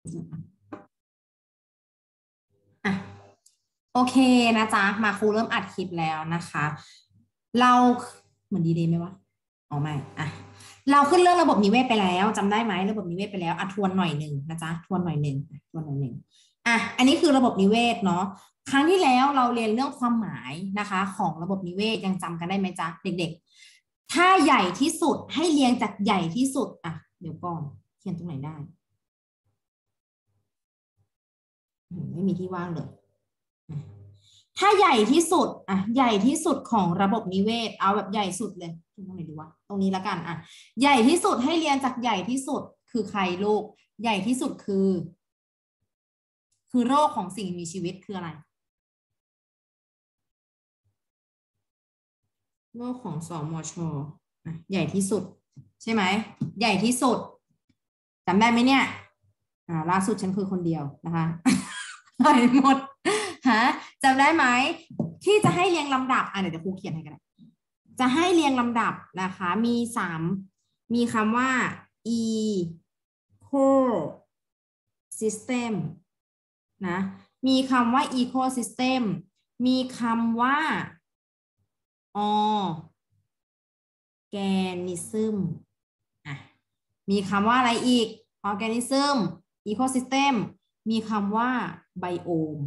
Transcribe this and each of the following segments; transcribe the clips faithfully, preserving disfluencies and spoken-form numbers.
อ่ะโอเคนะจ๊ะมาครูเริ่มอัดคลิปแล้วนะคะ เราเหมือนดีเดย์ไหมวะอ๋อไม่อ่ะเราขึ้นเรื่องระบบนิเวศไปแล้วจำได้ไหมระบบนิเวศไปแล้วอ่ะทวนหน่อยหนึ่งนะจ๊ะทวนหน่อยหนึ่งอ่ะทวนหน่อยหนึ่งอ่ะอันนี้คือระบบนิเวศเนาะครั้งที่แล้วเราเรียนเรื่องความหมายนะคะของระบบนิเวศยังจำกันได้ไหมจ๊ะเด็กๆถ้าใหญ่ที่สุดให้เรียงจากใหญ่ที่สุดอ่ะเดี๋ยวก่อนเขียนตรงไหนได้ไม่มีที่ว่างเลย ถ้าใหญ่ที่สุดอ่ะใหญ่ที่สุดของระบบนิเวศเอาแบบใหญ่สุดเลยตรงไหนดีวะตรงนี้แล้วกันอ่ะใหญ่ที่สุดให้เรียนจากใหญ่ที่สุดคือใครลูกใหญ่ที่สุดคือคือโรคของสิ่งมีชีวิตคืออะไรโรคของสมชอ่ะใหญ่ที่สุดใช่ไหมใหญ่ที่สุดจำได้ไหมเนี่ยอ่าล่าสุดฉันคือคนเดียวนะคะหายหมดฮะจำได้ไหมที่จะให้เรียงลำดับอ่ะเดี๋ยวครูเขียนให้กัน จะให้เรียงลำดับนะคะ มีสามมีคำว่า ecosystem นะ มีคำว่า ecosystem มีคำว่า organism อ่ะมีคำว่าอะไรอีก organism ecosystem มีคำว่า biome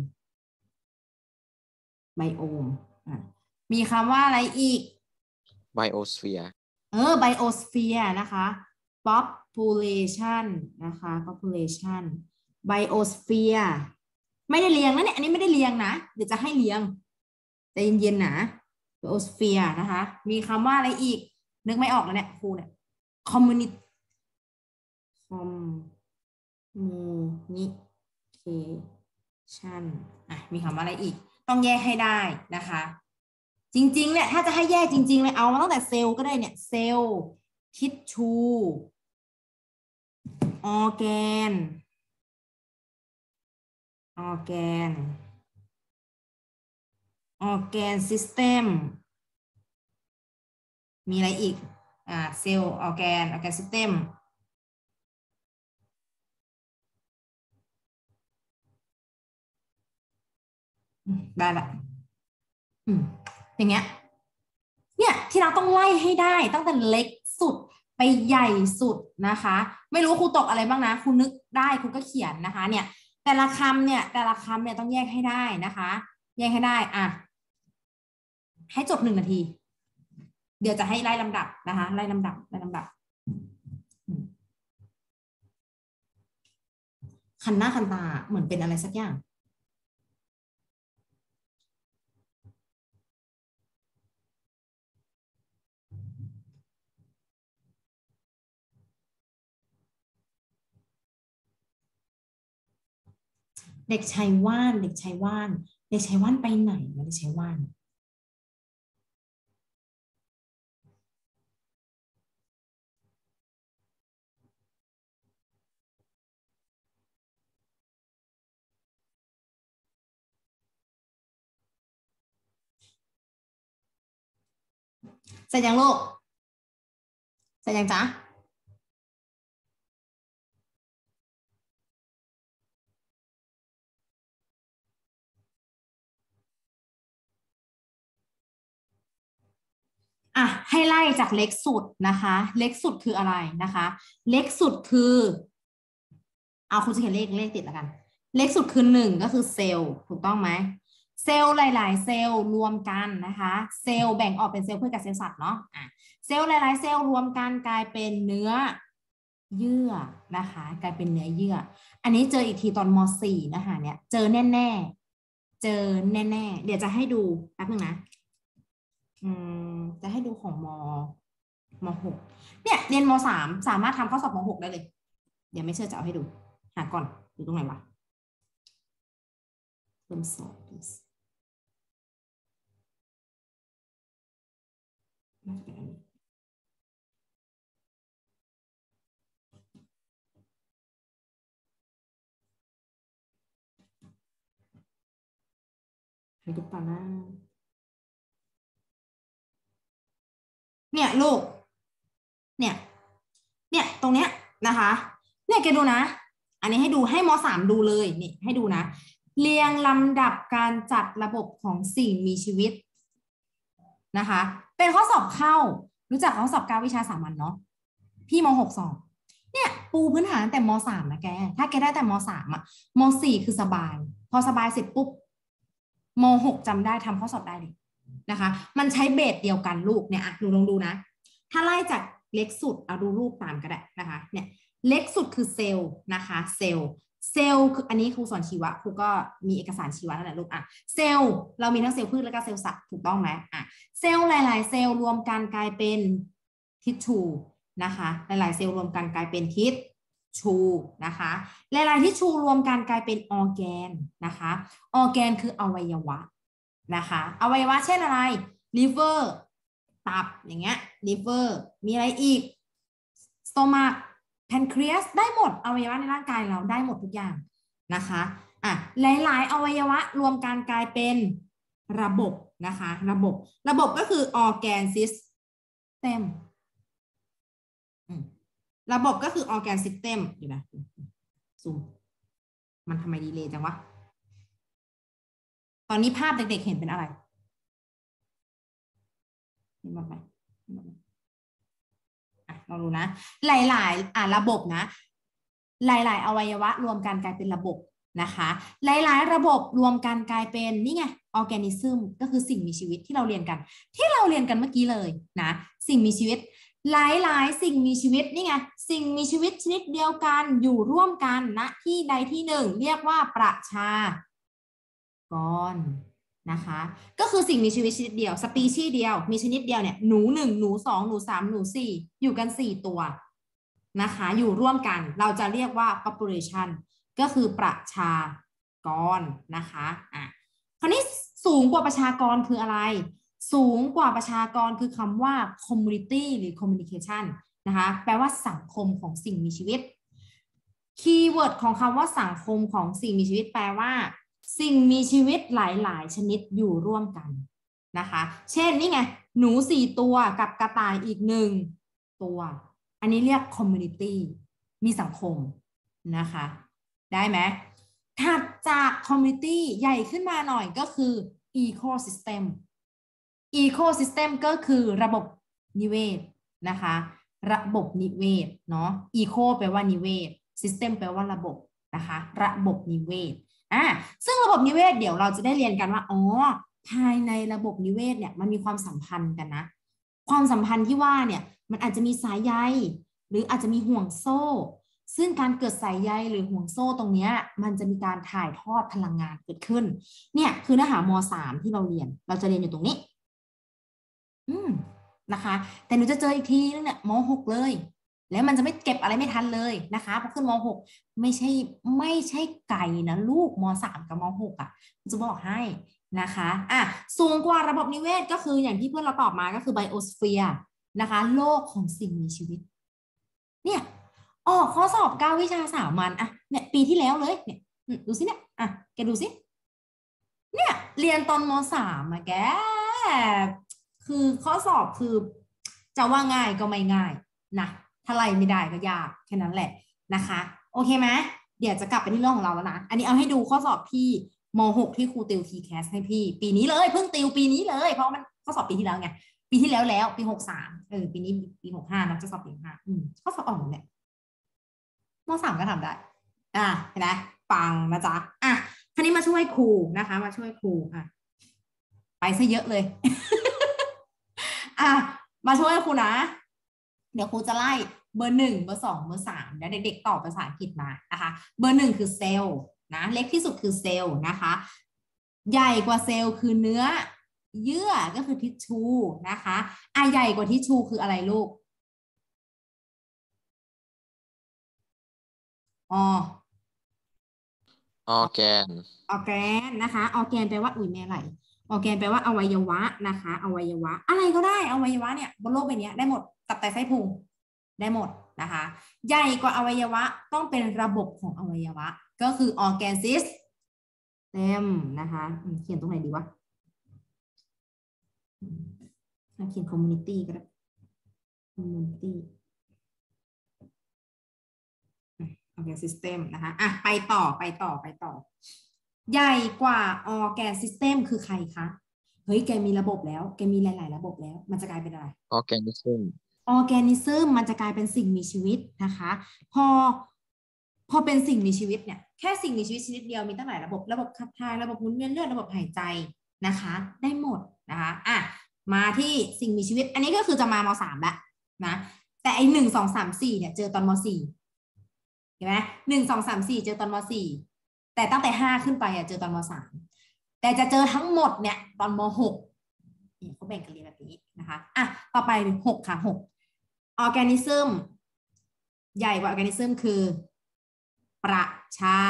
biome อ่ะมีคำว่าอะไรอีก biosphere เออ biosphere นะคะ population นะคะ population biosphere ไม่ได้เรียงนะเนี่ยอันนี้ไม่ได้เรียงนะเดี๋ยวจะให้เรียงใจเย็นๆนะ biosphere นะคะมีคำว่าอะไรอีกนึกไม่ออกแล้วเนี่ยครูเนี่ย community communication อ่ะมีคำว่าอะไรอีกต้องแยกให้ได้นะคะจริงๆเนี่ยถ้าจะให้แยกจริงๆเลยเอามาตั้งแต่เซลล์ก็ได้เนี่ยเซลล์ทิชชูออร์แกนออร์แกนออร์แกนซิสเต็มมีอะไรอีกอ่าเซลล์ออร์แกนออร์แกนซิสเต็มได้ละอืมอย่างเงี้ยเนี่ยที่เราต้องไล่ให้ได้ตั้งแต่เล็กสุดไปใหญ่สุดนะคะไม่รู้ครูตกอะไรบ้างนะครูนึกได้ครูก็เขียนนะคะเนี่ยแต่ละคำเนี่ยแต่ละคำเนี่ยต้องแยกให้ได้นะคะแยกให้ได้อ่ะให้จบหนึ่งนาทีเดี๋ยวจะให้ไล่ลำดับนะคะไล่ลำดับไล่ลำดับคันหน้าคันตาเหมือนเป็นอะไรสักอย่างเด็กชายว่านเด็กชายว่านเด็กชายว่านไปไหนวะเด็กชายว่านเสร็จยังลูกเสร็จยังจ๊ะอ่ะให้ไล่จากเล็กสุดนะคะเล็กสุดคืออะไรนะคะเล็กสุดคือเอาคุณจะเขียนเลขเลขติดแล้วกันเล็กสุดคือหนึ่งก็คือเซลล์ถูกต้องไหมเซลล์หลายๆเซลล์รวมกันนะคะเซลล์แบ่งออกเป็นเซลล์พืชกับเซลล์สัตว์เนาะอ่ะเซลล์หลายๆเซลล์รวมกันกลายเป็นเนื้อเยื่อนะคะกลายเป็นเนื้อเยื่ออันนี้เจออีกทีตอนม .สี่ นะคะเนี่ยเจอแน่ๆเจอแน่ๆเดี๋ยวจะให้ดูแป๊บนึงนะอืมจะให้ดูของมมหกเนี่ยเรียนมสามสามารถทำข้อสอบมหกได้เลยเดี๋ยวไม่เชื่อจะเอาให้ดูหาก่อนอยู่ตรงไหนวะเริ่มสอบน่าจะเป็นอันนี้ให้ดูป่านะเนี่ยลูกเนี่ยเนี่ยตรงเนี้ยนะคะเนี่ยแกดูนะอันนี้ให้ดูให้มสามดูเลยนี่ให้ดูนะเรียงลำดับการจัดระบบของสิ่งมีชีวิตนะคะเป็นข้อสอบเข้ารู้จักข้อสอบเก้าวิชาสามัญเนาะพี่มหกสอบเนี่ยปูพื้นฐานตั้งแต่มสามนะแกถ้าแกได้แต่มสามอะมสี่คือสบายพอสบายเสร็จปุ๊บมหกจำได้ทำข้อสอบได้เลยนะคะมันใช้เบสเดียวกันลูกเนี่ยอะดูลองดูนะถ้าไล่จากเล็กสุดเอาดูรูปตามก็ได้นะคะเนี่ยเล็กสุดคือเซลล์นะคะเซลล์เซลล์คืออันนี้ครูสอนชีวะครูก็มีเอกสารชีวะนั่นแหละลูกอ่ะเซลล์เรามีทั้งเซลล์พืชและก็เซลล์สัตว์ถูกต้องไหมอ่ะเซลล์หลายๆเซลล์รวมกันกลายเป็นทิชชูนะคะหลายๆเซลล์รวมกันกลายเป็นทิชชูนะคะหลายๆทิชชูรวมกันกลายเป็นออร์แกนนะคะออร์แกนคืออวัยวะนะคะอวัยวะเช่นอะไรลิเวอร์ตับอย่างเงี้ยลิเวอร์มีอะไรอีกสโตมักแพนครีสได้หมดอวัยวะในร่างกายเราได้หมดทุกอย่างนะคะอ่ะหลายๆอวัยวะรวมกันกลายเป็นระบบนะคะระบบระบบก็คือ organ system ระบบก็คือ organ system เดี๋ยวนะซูมมันทำไมดีเลย์จังวะตอนนี้ภาพเด็กๆเห็นเป็นอะไรเห็นหมดไหมอ่ะเราดูนะหลายๆอ่ะระบบนะหลายๆอวัยวะรวมกันกลายเป็นระบบนะคะหลายๆระบบรวมกันกลายเป็นนี่ไงออร์แกนิซึมก็คือสิ่งมีชีวิตที่เราเรียนกันที่เราเรียนกันเมื่อกี้เลยนะสิ่งมีชีวิตหลายๆสิ่งมีชีวิตนี่ไงสิ่งมีชีวิตชนิดเดียวกันอยู่ร่วมกันณที่ใดที่หนึ่งเรียกว่าประชากรนะคะก็คือสิ่งมีชีวิตชนิดเดียวสปีชีส์เดียวมีชนิดเดียวเนี่ยหนูหนึ่งหนูสองหนูสามหนูสี่อยู่กันสี่ตัวนะคะอยู่ร่วมกันเราจะเรียกว่า population ก็คือประชากรนะคะอ่ะคราวนี้สูงกว่าประชากรคืออะไรสูงกว่าประชากรคือคำว่า community หรือ communication นะคะแปลว่าสังคมของสิ่งมีชีวิตคีย์เวิร์ดของคำว่าสังคมของสิ่งมีชีวิตแปลว่าสิ่งมีชีวิตหลายๆชนิดอยู่ร่วมกันนะคะเช่นนี่ไงหนูสี่ตัวกับกระต่ายอีกหนึ่งตัวอันนี้เรียก community มีสังคมนะคะได้ไหมถัดจาก community ใหญ่ขึ้นมาหน่อยก็คือ ecosystem ecosystem ก็คือระบบนิเวศนะคะระบบนิเวศเนาะ eco แปลว่านิเวศ system แปลว่าระบบนะคะระบบนิเวศอ่ะซึ่งระบบนิเวศเดี๋ยวเราจะได้เรียนกันว่าอ๋อภายในระบบนิเวศเนี่ยมันมีความสัมพันธ์กันนะความสัมพันธ์ที่ว่าเนี่ยมันอาจจะมีสายใยหรืออาจจะมีห่วงโซ่ซึ่งการเกิดสายใยหรือห่วงโซ่ตรงนี้มันจะมีการถ่ายทอดพลังงานเกิดขึ้นเนี่ยคือเนื้อหาม สาม ที่เราเรียนเราจะเรียนอยู่ตรงนี้อืมนะคะแต่หนูจะเจออีกทีนึงเนี่ยม หกเลยแล้วมันจะไม่เก็บอะไรไม่ทันเลยนะคะพอขึ้นม หกไม่ใช่ไม่ใช่ไก่นะลูกม สาม กับม หกอ่ะจะบอกให้นะคะอ่ะสูงกว่าระบบนิเวศก็คืออย่างที่เพื่อนเราตอบมาก็คือไบโอสเฟียร์นะคะโลกของสิ่งมีชีวิตเนี่ยออกข้อสอบเก้าวิชาสามัญอ่ะเนี่ยปีที่แล้วเลยเนี่ยดูสิเนี่ยอ่ะแกดูสิเนี่ยเรียนตอนม สามอะแกคือข้อสอบคือจะว่าง่ายก็ไม่ง่ายนะถ้าไล่ไม่ได้ก็ยากแค่นั้นแหละนะคะโอเคไหมเดี๋ยวจะกลับไปที่เรื่องของเราแล้วนะอันนี้เอาให้ดูข้อสอบที่ม หกที่ครูติว ที แคส ให้พี่ปีนี้เลยเพิ่งติวปีนี้เลยเพราะมันข้อสอบปีที่แล้วไงปีที่แล้วแล้วปีหกสามเออปีนี้ปีหกห้านะจะสอบปีห้าอืมข้อสอบออกหมดเนี่ยม สามก็ทำได้อ่ะเห็นไหมปังนะจ๊ะอ่ะทีนี้มาช่วยครูนะคะมาช่วยครูอ่ะไปซะเยอะเลย อ่ะมาช่วยครูนะเดี๋ยวครูจะไล่เบอร์หนึ่งเบอร์สองเบอร์สามแล้วเด็กๆตอบภาษาอังกฤษมานะคะเบอร์หนึ่งคือเซลล์นะเล็กที่สุดคือเซลล์นะคะใหญ่กว่าเซลล์คือเนื้อเยื่อก็คือทิชชูนะคะอ่ะใหญ่กว่าทิชชูคืออะไรลูกอ๋อออร์แกนออร์แกนนะคะออร์แกนแปลว่าอุ้ยแม่ไหลออร์แกนแปลว่าอวัยวะนะคะอวัยวะอะไรก็ได้อวัยวะเนี่ยบนโลกใบนี้ได้หมดตับไตไส้พุงได้หมดนะคะใหญ่กว่าอวัยวะต้องเป็นระบบของอวัยวะก็คือออร์แกนซิสเต็มนะคะเขียนตรงไหนดีวะเขียนคอมมูนิตี้ก็ได้คอมมูนิตี้ organ system นะคะอ่ะไปต่อไปต่อไปต่อใหญ่กว่า organ system คือใครคะเฮ้ยแกมีระบบแล้วแกมีหลายๆระบบแล้วมันจะกลายเป็นอะไร organism organism มันจะกลายเป็นสิ่งมีชีวิตนะคะพอพอเป็นสิ่งมีชีวิตเนี่ยแค่สิ่งมีชีวิตชนิดเดียวมีตั้งหลายระบบระบบขับถ่ายระบบหมุนเวียนเลือดระบบหายใจนะคะได้หมดนะคะอ่ะมาที่สิ่งมีชีวิตอันนี้ก็คือจะมามสามแล้วนะแต่ไอหนึ่งสองสามสี่เนี่ยเจอตอนมสี่เห็นไหมหนึ่งสองสามสี่เจอตอนมสี่แต่ตั้งแต่ห้าขึ้นไปอ่ะเจอตอนมสามแต่จะเจอทั้งหมดเนี่ยตอนมหกเนี่ยเขาแบ่งกันเรียนแบบนี้นะคะอ่ะต่อไปหกค่ะหกorganism ใหญ่กว่า organism คือประชา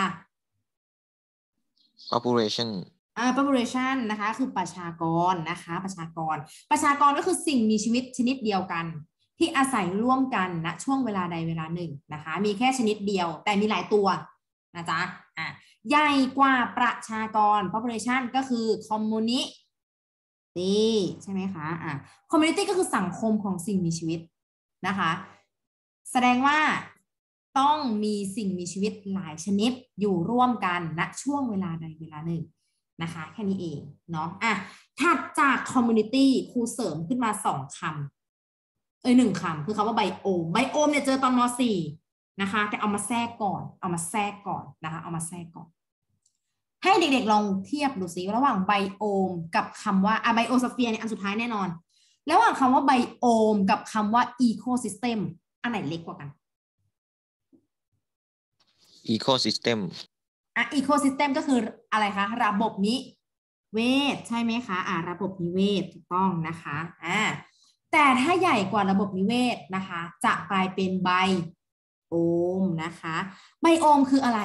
population อ่า population นะคะคือประชากรนะคะประชากรประชากรก็คือสิ่งมีชีวิตชนิดเดียวกันที่อาศัยร่วมกันณนะช่วงเวลาใดเวลาหนึ่งนะคะมีแค่ชนิดเดียวแต่มีหลายตัวนะจ๊ะอ่ะใหญ่กว่าประชากร population ก็คือ community ใช่ไหมคะอ่ะ community ก็คือสังคมของสิ่งมีชีวิตนะคะแสดงว่าต้องมีสิ่งมีชีวิตหลายชนิดอยู่ร่วมกันณช่วงเวลาใดเวลาหนึ่งนะคะแค่นี้เองเนาะอ่ะถัดจาก community ครูเสริมขึ้นมาสองคำเอ้ยหนึ่งคำคือคำว่าไบโอมไบโอมเนี่ยเจอตอนมสี่นะคะแต่เอามาแทรกก่อนเอามาแทรกก่อนนะคะเอามาแทรกก่อนให้เด็กๆลองเทียบดูซิระหว่างไบโอมกับคำว่าอะไบโอสเฟียร์เนี่ยอันสุดท้ายแน่นอนระหว่างคำว่าไบโอมกับคำว่าอีโคซิสเต็มอันไหนเล็กกว่ากัน ecosystem อ่ะ ecosystem ก็คืออะไรคะระบบนิเวศใช่ไหมคะอ่ะระบบนิเวศถูกต้องนะคะอ่าแต่ถ้าใหญ่กว่าระบบนิเวศนะคะจะกลายเป็นไบโอมนะคะไบโอมคืออะไร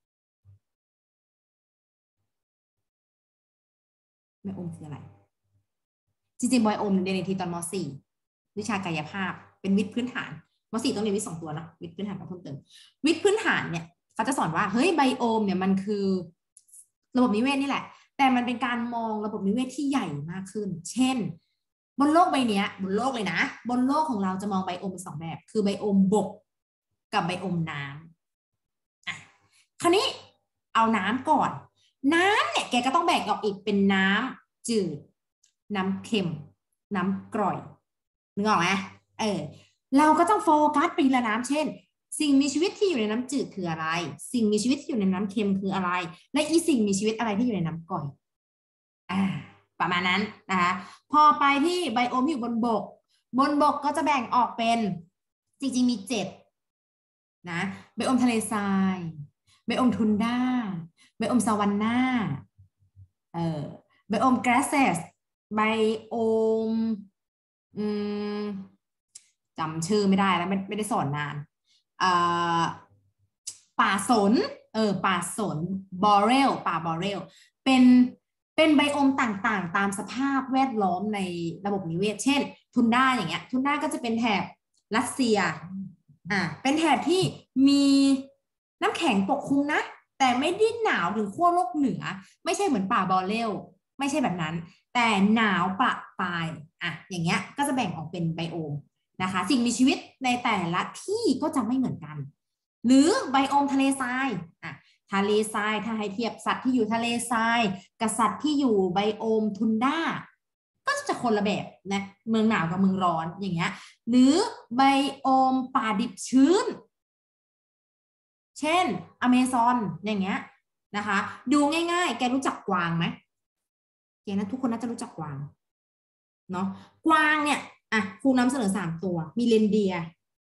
ไบโอมคืออะไรจริงๆไบโอมเรียนในทีตอนมสี่วิชากายภาพเป็นวิทย์พื้นฐานมสี่ต้องเรียนวิทย์สองตัวนะวิทย์พื้นฐานกับเพิ่มเติมวิทย์พื้นฐานเนี่ยเขาจะสอนว่าเฮ้ยไบโอมเนี่ยมันคือระบบนิเวศนี่แหละแต่มันเป็นการมองระบบนิเวศที่ใหญ่มากขึ้นเช่นบนโลกใบนี้บนโลกเลยนะบนโลกของเราจะมองไบโอมเป็นสองแบบคือไบโอมบกกับไบโอมน้ำอ่ะคราวนี้เอาน้ำก่อนน้ำเนี่ยแกก็ต้องแบ่งออกอีกเป็นน้ำจืดน้ำเค็มน้ำกร่อยนึกออกไหมเออเราก็ต้องโฟกัสไปละน้ำเช่นสิ่งมีชีวิตที่อยู่ในน้ำจืดคืออะไรสิ่งมีชีวิตที่อยู่ในน้ำเค็มคืออะไรและอีสิ่งมีชีวิตอะไรที่อยู่ในน้ำกร่อยอ่าประมาณนั้นนะคะพอไปที่ไบโอมที่อยู่บนบกบนบกก็จะแบ่งออกเป็นจริงๆมีเจ็ดนะไบโอมทะเลทรายไบโอมทุนด้าไบโอมซาวันนาเออไบโอมแกรสเซสไบโอมอืมจำชื่อไม่ได้แล้วไม่ไม่ได้สอนนานอ่าป่าสนเออป่าสนบอเรลป่าบอเรลเป็นเป็นไบโอมต่างๆตามสภาพแวดล้อมในระบบนิเวศเช่นทุนด้าอย่างเงี้ยทุนด้าก็จะเป็นแถบรัสเซียอ่าเป็นแถบที่มีน้ำแข็งปกคลุมนะแต่ไม่ได้หนาวถึงขั้วโลกเหนือไม่ใช่เหมือนป่าบอเรลไม่ใช่แบบนั้นแต่หนาวประปรายอ่ะอย่างเงี้ยก็จะแบ่งออกเป็นไบโอมนะคะสิ่งมีชีวิตในแต่ละที่ก็จะไม่เหมือนกันหรือไบโอมทะเลทรายอ่ะทะเลทรายถ้าให้เทียบสัตว์ที่อยู่ทะเลทรายกับสัตว์ที่อยู่ไบโอมทุนด้าก็จะคนละแบบนะเมืองหนาวกับเมืองร้อนอย่างเงี้ยหรือไบโอมป่าดิบชื้นเช่นอเมซอนอย่างเงี้ยนะคะดูง่ายๆแกรู้จักกวางไหมแกนะทุกคนน่าจะรู้จักกวางเนาะกวางเนี่ยอ่ะครูนำเสนอสามตัวมีเรนเดียร์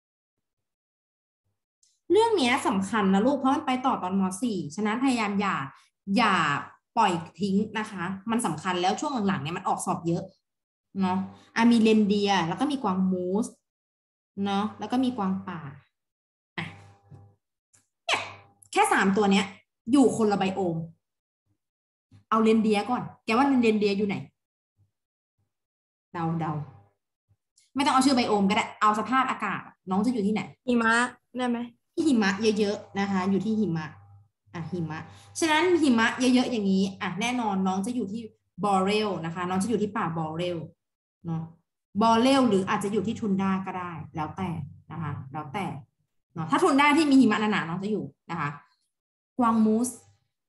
เรื่องนี้สำคัญนะลูกเพราะมันไปต่อตอนมสี่ฉะนั้นพยายามอย่าอย่าปล่อยทิ้งนะคะมันสำคัญแล้วช่วงหลังๆเนี่ยมันออกสอบเยอะเนาะอ่ะมีเรนเดียร์แล้วก็มีกวางมูสเนาะแล้วก็มีกวางป่าอ่ะเนี่ยแค่สามตัวเนี้ยอยู่คนละไบโอมเอาเรนเดียร์ก่อนแกว่าเรนเดียร์อยู่ไหนเดาเดาไม่ต้องเอาชื่อไบโอมก็ได้เอาสภาพอากาศน้องจะอยู่ที่ไหนหิมะได้ไหมที่หิมะเยอะๆนะคะอยู่ที่หิมะอ่ะหิมะฉะนั้นหิมะเยอะๆอย่างนี้อ่ะแน่นอนน้องจะอยู่ที่บอเรลนะคะน้องจะอยู่ที่ป่าบอเรลเนาะบอเรลหรืออาจจะอยู่ที่ทุนดาก็ได้แล้วแต่นะคะแล้วแต่ถ้าทุนได้ที่มีหิมะหนาๆน้องจะอยู่นะคะกวางมูส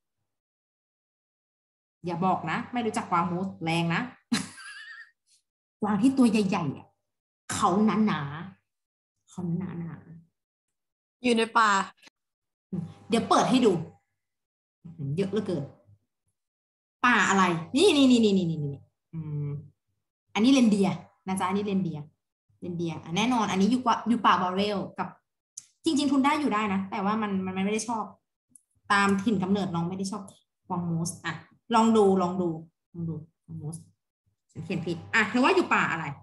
อย่าบอกนะไม่รู้จักกวางมูสแรงนะกวางที่ตัวใหญ่ๆเขาหนาๆเขาหนาๆอยู่ในป่าเดี๋ยวเปิดให้ดูเยอะเหลือเกินป่าอะไรนี่นี่นี่นี่นี่นี่นี่อืมอันนี้เรนเดียร์นะจ๊ะอันนี้เรนเดียร์เรนเดียร์แน่นอนอันนี้อยู่กว่าอยู่ป่าบอเรลกับจริงๆทุนได้อยู่ได้นะแต่ว่ามันมันไม่ได้ชอบตามถิ่นกำเนิดน้องไม่ได้ชอบกวางมูสอ่ะลองดูลองดูลองดูกวางมูสฉันเขียนผิดอ่ะเธอว่าอยู่ป่าอะไร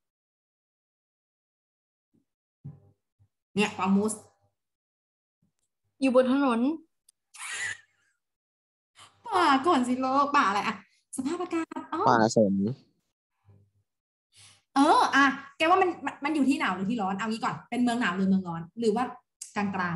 เนี่ยกวางมูสอยู่บนถนนป่าก่อนสิโลกป่าอะไรอะสภาพอากาศป่าสนเอออ่ะแกว่ามันมันอยู่ที่หนาวหรือที่ร้อนเอางี้ก่อนเป็นเมืองหนาวหรือเมืองร้อนหรือว่ากลางกลาง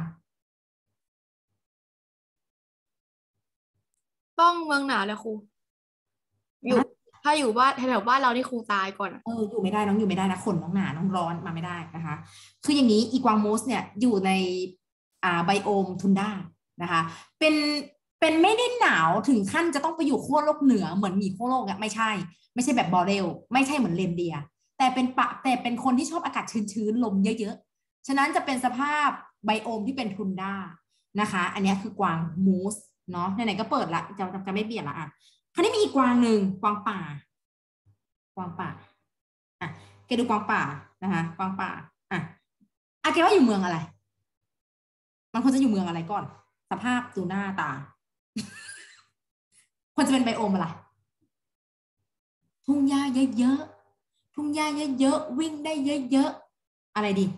ต้องเมืองหนาวเลยครูอยู่ถ้าอยู่บ้านแถวบ้านเราที่ครูตายก่อนเอออยู่ไม่ได้น้องอยู่ไม่ได้นะขนน้องหนาน้องร้อนมาไม่ได้นะคะคืออย่างนี้อีกวางมูสเนี่ยอยู่ในอ่าไบโอมทุนด้านะคะเป็นเป็นไม่ได้หนาวถึงขั้นจะต้องไปอยู่ขั้วโลกเหนือเหมือนหมีขั้วโลกอะไม่ใช่ไม่ใช่แบบบอเรลไม่ใช่เหมือนเรนเดียร์แต่เป็นปะแต่เป็นคนที่ชอบอากาศชื้นๆลมเยอะๆฉะนั้นจะเป็นสภาพไบโอมที่เป็นทุนด้านะคะอันนี้คือกวางมูสเนาะไหนๆก็เปิดละจะจะไม่เปลี่ยนละอ่ะคราวนี้มีอีกกวางหนึ่งกวางป่ากวางป่าอ่ะแกดูกวางป่านะคะกวางป่าอ่ะอ่ะแกว่าอยู่เมืองอะไรมันควรจะอยู่เมืองอะไรก่อนสภาพดูหน้าตาควรจะเป็นไบโอมอะไรทุ่งหญ้าเยอะๆทุ่งหญ้าเยอะๆวิ่งได้เยอะๆอะไรดี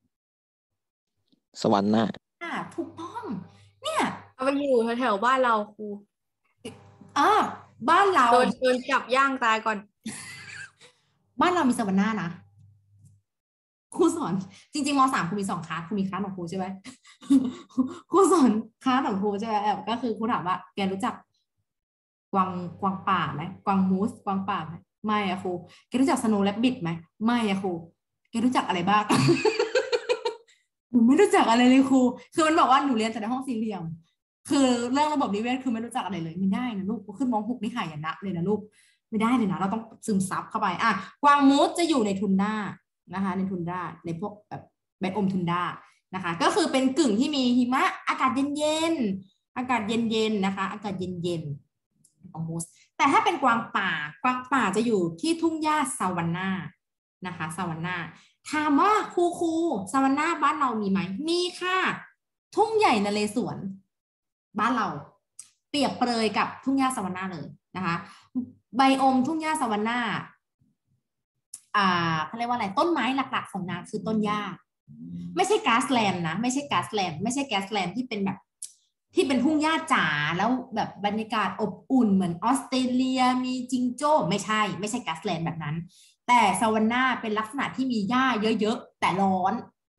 สวรรค์น่ะอ่ะถูกต้องเนี่ยเอาไปอยู่แถวๆบ้านเราครูอ่าบ้านเราโดนโดนจับย่างตายก่อนบ้านเรามีสวรรค์หน้านะครูสอนจริงๆมสามครูมีสองคลาสครูมีคลาสของครูใช่ไหมครูสอนคลาสของครูใช่ไหมก็คือครูถามว่าแกรู้จักกวางกวางป่าไหมกวางมูสกวางป่าไหมไม่อะครูแกรู้จักสโนว์แรบบิทไหมไม่อะครูแกรู้จักอะไรบ้างหนูไม่รู้จักอะไรเลยครูคือมันบอกว่าหนูเรียนแต่ในห้องสี่เหลี่ยมคือเรื่องระบบนิเวศคือไม่รู้จักอะไรเลยไม่ได้นะลูกขึ้นม .หก นี่หายนะเลยนะลูกไม่ได้เลยนะเราต้องซึมซับเข้าไปอ่ะกวางมูสจะอยู่ในทุนด้านะคะในทุนด้าในพวกแบบไบโอมทุนด้านะคะก็คือเป็นกึ่งที่มีหิมะอากาศเย็นๆอากาศเย็นๆนะคะอากาศเย็นๆของมูสแต่ถ้าเป็นกวางป่ากวางป่าจะอยู่ที่ทุ่งหญ้าซาวันนานะคะซาวันนาถามว่าครูครูซาวันนาบ้านเรามีไหมมีค่ะทุ่งใหญ่นเรศวรบ้านเราเปรียบเปรยกับทุ่งหญ้าซาวันนาเลยนะคะไบโอมทุ่งหญ้าซาวันนาอ่าเขาเรียกว่าอะไรต้นไม้หลักๆของนางคือต้นหญ้าไม่ใช่ก๊าซแลนด์นะไม่ใช่ก๊าซแลนด์ไม่ใช่แก๊สแลนด์ที่เป็นแบบที่เป็นทุ่งหญ้าจ๋าแล้วแบบบรรยากาศอบอุ่นเหมือนออสเตรเลียมีจิงโจ้ไม่ใช่ไม่ใช่ก๊าซแลนด์แบบนั้นแต่ซาวันนาเป็นลักษณะที่มีหญ้าเยอะๆแต่ร้อน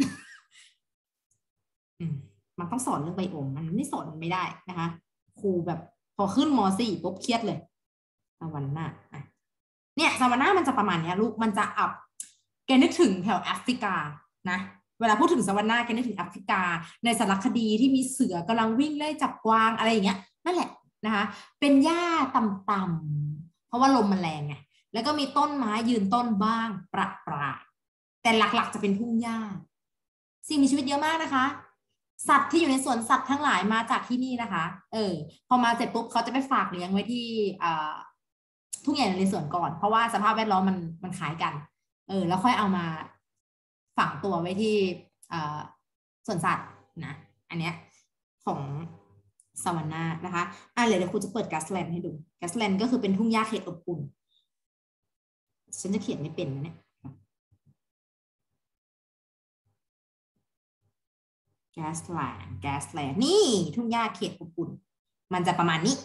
มันต้องสอนเรื่องไบโอมมันไม่สอนไม่ได้นะคะครูแบบพอขึ้นม .สี่ ปุ๊บเครียดเลยซาวันนาเนี่ยซาวันนามันจะประมาณนี้ลูกมันจะอับแกนึกถึงแถวแอฟริกานะเวลาพูดถึงซาวันนาแกนึกถึงแอฟริกาในสารคดีที่มีเสือกำลังวิ่งไล่จับกวางอะไรอย่างเงี้ยนั่นแหละนะคะเป็นหญ้าต่ำๆเพราะว่าลมมันแรงไงแล้วก็มีต้นไม้ยืนต้นบ้างประปรายแต่หลักๆจะเป็นทุ่งหญ้าสิ่งมีชีวิตเยอะมากนะคะสัตว์ที่อยู่ในสวนสัตว์ทั้งหลายมาจากที่นี่นะคะเออพอมาเสร็จปุ๊บเขาจะไปฝากเลี้ยงไว้ที่อ่าทุ่งใหญ่นเรศวรก่อนเพราะว่าสภาพแวดล้อมมันมันคล้ายกันเออแล้วค่อยเอามาฝังตัวไว้ที่สวนสัตว์นะอันเนี้ยของซาวันนานะคะอ่ะเดี๋ยวเดี๋ยวครูจะเปิดแกสแลนด์ให้ดูแกสแลนด์ก็คือเป็นทุ่งหญ้าเขตอบอุ่นฉันจะเขียนไม่เป็นนะเนี่ยแกสแลนด์แกสแลนด์นี่ทุ่งหญ้าเขตอบอุ่นมันจะประมาณนี้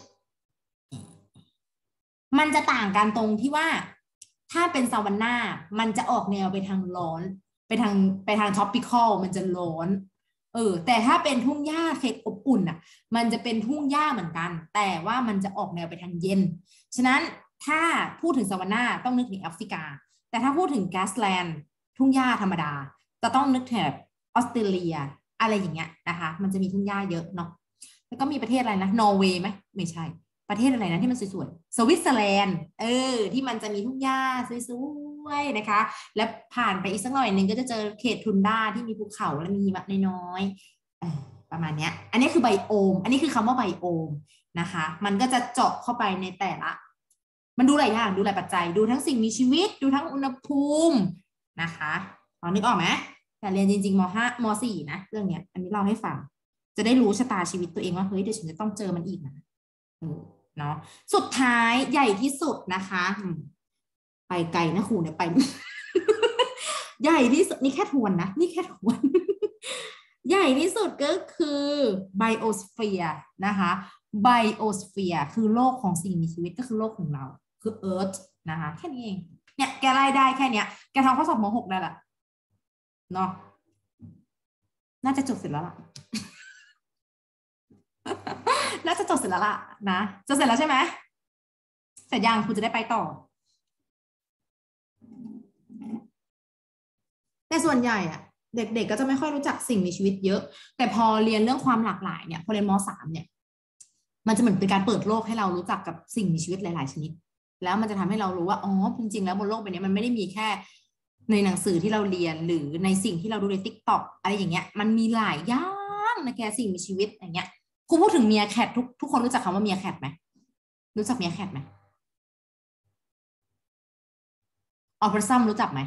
มันจะต่างกันตรงที่ว่าถ้าเป็นซาวันนามันจะออกแนวไปทางร้อนไปทางไปทางท็อปปิคอลมันจะร้อนเออแต่ถ้าเป็นทุ่งหญ้าเขตอบอุ่นอ่ะมันจะเป็นทุ่งหญ้าเหมือนกันแต่ว่ามันจะออกแนวไปทางเย็นฉะนั้นถ้าพูดถึงซาวันนาต้องนึกถึงแอฟริกาแต่ถ้าพูดถึงแกสแลนด์ทุ่งหญ้าธรรมดาจะต้องนึกแถบออสเตรเลียอะไรอย่างเงี้ยนะคะมันจะมีทุ่งหญ้าเยอะเนาะแล้วก็มีประเทศอะไรนะนอร์เวย์ไหมไม่ใช่ประเทศอะไรนะที่มันสวยๆสวิตเซอร์แลนด์เออที่มันจะมีทุ่งหญ้าสวยๆนะคะแล้วผ่านไปอีกสักหน่อยหนึ่งก็จะเจอเขตทุนดาที่มีภูเขาและมีหิมะน้อยๆเออประมาณเนี้ยอันนี้คือไบโอมอันนี้คือคำว่าไบโอมนะคะมันก็จะเจาะเข้าไปในแต่ละมันดูหลายอย่างดูหลายปัจจัยดูทั้งสิ่งมีชีวิตดูทั้งอุณหภูมินะคะพอนึกออกไหมแต่เรียนจริงๆมห้ามสี่นะเรื่องเนี้ยอันนี้เล่าให้ฟังจะได้รู้ชะตาชีวิตตัวเองว่าเฮ้ยเดี๋ยวฉันจะต้องเจอมันอีกนะเออเนาะสุดท้ายใหญ่ที่สุดนะคะไปไกลนะครูเนี่ยไป ใหญ่ที่สุดนี่แค่ทวนนะนี่แค่ทวน ใหญ่ที่สุดก็คือไบโอสเฟียร์นะคะไบโอสเฟียร์คือโลกของสิ่งมีชีวิตก็คือโลกของเราคือเอิร์ธนะคะแค่นี้เองเนี่ยแกไล่ได้แค่เนี้ยแกทำข้อสอบม หกได้ละเนาะน่าจะจบเสร็จแล้วล่ะ น่าจะจบเสร็จแล้วล่ะนะจะเสร็จแล้วใช่ไหมเสร็จยังคุณจะได้ไปต่อแต่ส่วนใหญ่อะเด็กๆก็จะไม่ค่อยรู้จักสิ่งมีชีวิตเยอะแต่พอเรียนเรื่องความหลากหลายเนี่ยพอเรียนม สามเนี่ยมันจะเหมือนเป็นการเปิดโลกให้เรารู้จักกับสิ่งมีชีวิตหลายๆชนิดแล้วมันจะทำให้เรารู้ว่าอ๋อจริงๆแล้วบนโลกใบนี้มันไม่ได้มีแค่ในหนังสือที่เราเรียนหรือในสิ่งที่เราดูใน ติ๊กต็อก อะไรอย่างเงี้ยมันมีหลายอย่างนะแกสิ่งมีชีวิตอย่างเงี้ยครูพูดถึงเมียแคททุกทุกคนรู้จักคำว่าเมียแคทไหมรู้จักเมียแคทไหมออปเปอร์ซัมรู้จักไหม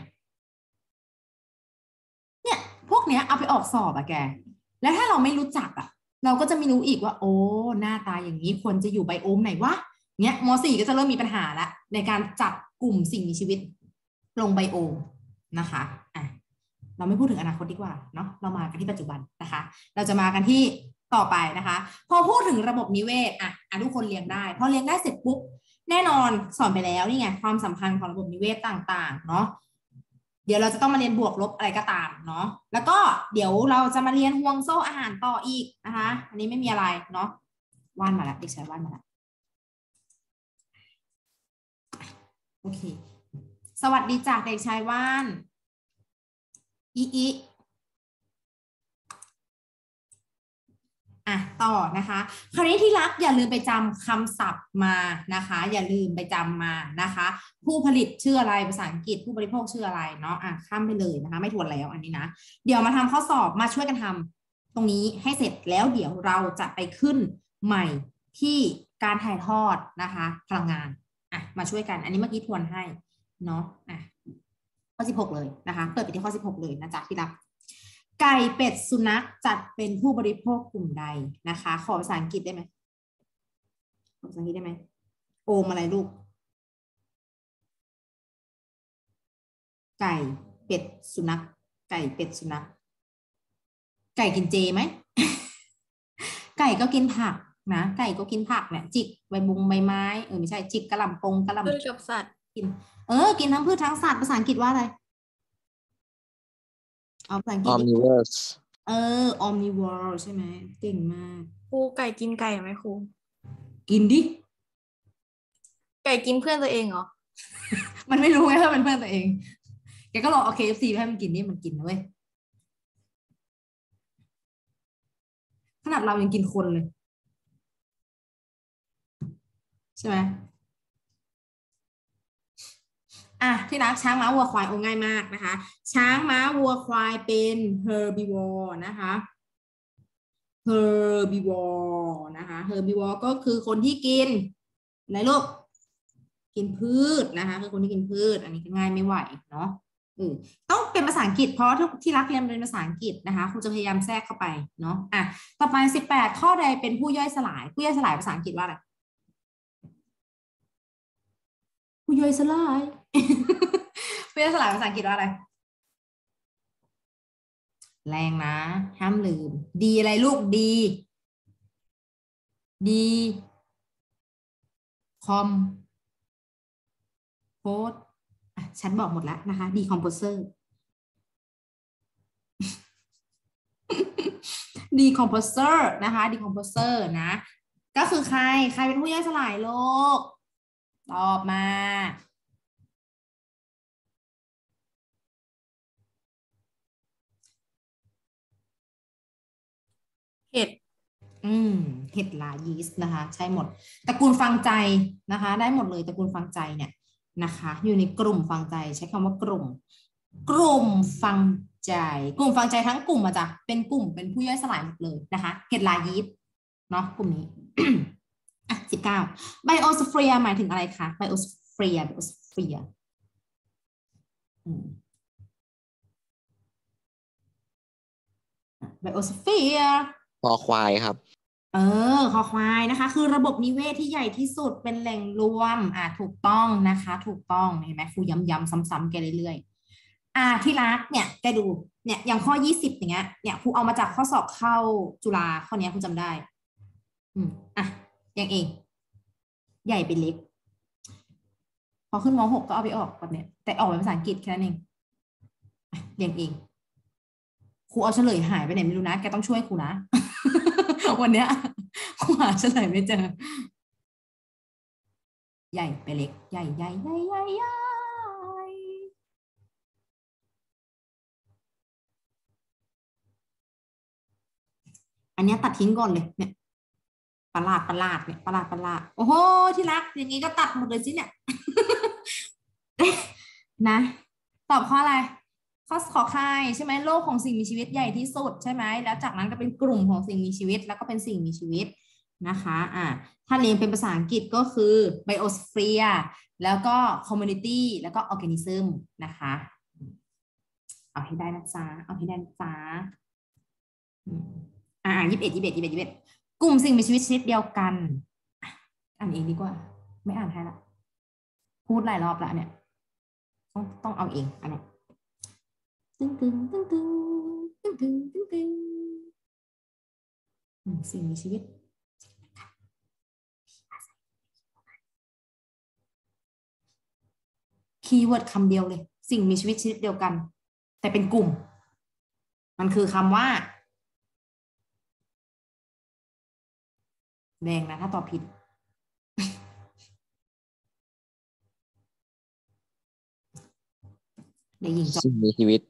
เนี่ยพวกเนี้ยเอาไปออกสอบอะแกแล้วถ้าเราไม่รู้จักอะเราก็จะไม่รู้อีกว่าโอ้หน้าตาอย่างนี้ควรจะอยู่ไบโอมไหนวะเนี้ยม สี่ก็จะเริ่มมีปัญหาแล้วในการจัดกลุ่มสิ่งมีชีวิตลงไบโอมนะคะอ่ะเราไม่พูดถึงอนาคตดีกว่าเนาะเรามากันที่ปัจจุบันนะคะเราจะมากันที่ต่อไปนะคะพอพูดถึงระบบนิเวศอ่ะอ่ะทุกคนเรียงได้พอเรียงได้เสร็จปุ๊บแน่นอนสอนไปแล้วนี่ไงความสัมพันธ์ของระบบนิเวศต่างๆเนาะเดี๋ยวเราจะต้องมาเรียนบวกลบอะไรก็ตามเนาะแล้วก็เดี๋ยวเราจะมาเรียนห่วงโซ่อาหารต่ออีกนะคะอันนี้ไม่มีอะไรเนาะว่านมาแล้วเด็กชายว่านมาแล้วโอเคสวัสดีจากเด็กชายว่านอีอีอ่ะต่อนะคะคราวนี้ที่รักอย่าลืมไปจำคำศัพท์มานะคะอย่าลืมไปจำมานะคะผู้ผลิตชื่ออะไรภาษาอังกฤษผู้บริโภคชื่ออะไรเนาะอ่ะข้ามไปเลยนะคะไม่ทวนแล้วอันนี้นะเดี๋ยวมาทำข้อสอบมาช่วยกันทำตรงนี้ให้เสร็จแล้วเดี๋ยวเราจะไปขึ้นใหม่ที่การถ่ายทอดนะคะพลังงานอ่ะมาช่วยกันอันนี้เมื่อกี้ทวนให้เนาะอ่ะข้อสิบหกเลยนะคะเปิดไปที่ข้อสิบหกเลยนะจ๊ะที่รักไก่เป็ดสุนัขจัดเป็นผู้บริโภคกลุ่มใดนะคะขอภาษาอังกฤษได้ไหมขอภาษาอังกฤษได้ไหมโอมอะไรลูกไก่เป็ดสุนัขไก่เป็ดสุนัขไก่กินเจไหม ไก่ก็กินผักนะไก่ก็กินผักเนี่ยจิกใบบุงใบไม้เออไม่ใช่จิกกระหล่ำปงกระหล่ำพืชกับสัตว์กินเออกินทั้งพืชทั้งสัตว์ภาษาอังกฤษว่าอะไรเอาภาษาอังกฤษดิ omnivorous เออ omnivore ใช่ไหมเก่งมากครูไก่กินไก่ไหมครูกินดิไก่กินเพื่อนตัวเองเหรอมันไม่รู้ไงว่ามันเพื่อนตัวเองแกก็ลองเอา เค เอฟ ซี ไปให้มันกินนี่มันกินนะเว้ยขนาดเรายังกินคนเลยใช่ไหมอ่ะที่รักช้างม้าวัวควายโอ้ง่ายมากนะคะช้างม้าวัวควายเป็น herbivore นะคะ herbivore นะคะ herbivore ก็คือคนที่กินอะไรลูกกินพืชนะคะคือคนที่กินพืชอันนี้ก็ง่ายไม่ไหวเนาะอือต้องเป็นภาษาอังกฤษเพราะทุกที่รักเรียนเป็นภาษาอังกฤษนะคะครูจะพยายามแทรกเข้าไปเนาะอ่ะต่อไปสิบแปดข้อใดเป็นผู้ย่อยสลายผู้ย่อยสลายภาษาอังกฤษว่าอะไรผู้ย่อยสลาย ผู้ย่อยสลายภาษาอังกฤษว่าอะไรแรงนะห้ามลืมดีอะไรลูกดีดีคอมโพสอ่ะฉันบอกหมดแล้วนะคะดีคอมโพเซอร์ดีคอมโพเซอร์นะคะดีคอมโพเซอร์นะก็คือใครใครเป็นผู้ย่อยสลายโลกตอบมาเห็ดอืมเห็ดลายีสต์นะคะใช่หมดตระกูลฟังใจนะคะได้หมดเลยตระกูลฟังใจเนี่ยนะคะอยู่ในกลุ่มฟังใจใช้คำว่ากลุ่ม กลุ่มฟังใจกลุ่มฟังใจทั้งกลุ่มอะจ้ะเป็นกลุ่มเป็นผู้ย่อยสลายหมดเลยนะคะเห็ดลายีสต์เนาะกลุ่มนี้ อ่ะสิบเก้าไบโอสเฟียร์หมายถึงอะไรคะไบโอสเฟียร์ไบโอสเฟียร์ไบโอสเฟียร์คอควายครับเออคอควายนะคะคือระบบนิเวศที่ใหญ่ที่สุดเป็นแหล่งรวมอ่าถูกต้องนะคะถูกต้องเห็นไหมครูย้ำๆซ้ำๆแกเรื่อยๆอ่าที่รักเนี่ยแกดูเนี่ยอย่างข้อยี่สิบอย่างเงี้ยเนี่ยครูเอามาจากข้อสอบเข้าจุฬาข้อเนี้ยครูจำได้อืมอ่ะอย่างเองใหญ่เป็นเล็กพอขึ้นม หกก็เอาไปออกแบบเนี้ยแต่ออกเป็นภาษาอังกฤษแค่นั้นเองอ่ะอย่างเองครูเอาเฉลยหายไปไหนไม่รู้นะแกต้องช่วยครูนะ วันเนี้ยครูหาเฉลยไม่เจอใหญ่ไปเล็กใหญ่ใหญ่ใหญ่ใหญ่ใหญ่อันเนี้ยตัดทิ้งก่อนเลยเนี่ยประหลาดประหลาดเนี่ยประหลาดประหลาดโอ้โหที่รักอย่างนี้ก็ตัดหมดเลยสิเนี่ย นะตอบข้ออะไรข้อขอไข่ใช่ไหมโลกของสิ่งมีชีวิตใหญ่ที่สุดใช่ไหมแล้วจากนั้นก็เป็นกลุ่มของสิ่งมีชีวิตแล้วก็เป็นสิ่งมีชีวิตนะคะอ่าถ้าเรียนเป็นภาษาอังกฤษก็คือ biosphere แล้วก็ community แล้วก็ organism นะคะเอาให้ได้นะจ๊ะเอาให้ได้นะจ๊ะอ่ายี่สิบเอ็ดยี่สิบเอ็ดยี่สิบเอ็ดยี่สิบเอ็ดกลุ่มสิ่งมีชีวิตชนิดเดียวกันอ่านเองดีกว่าไม่อ่านให้ละพูดหลายรอบแล้วเนี่ยต้องต้องเอาเองอันเนี้ยตึ้งตึ้งตึ้งตึ้งตึ้งตึ้งตึ้งตึ้งสิ่งมีชีวิตคีย์เวิร์ดคำเดียวเลยสิ่งมีชีวิตชนิดเดียวกันแต่เป็นกลุ่มมันคือคำว่าแดงนะถ้าตอบผิดเด็กหญิงจบสิ่งมีชีวิต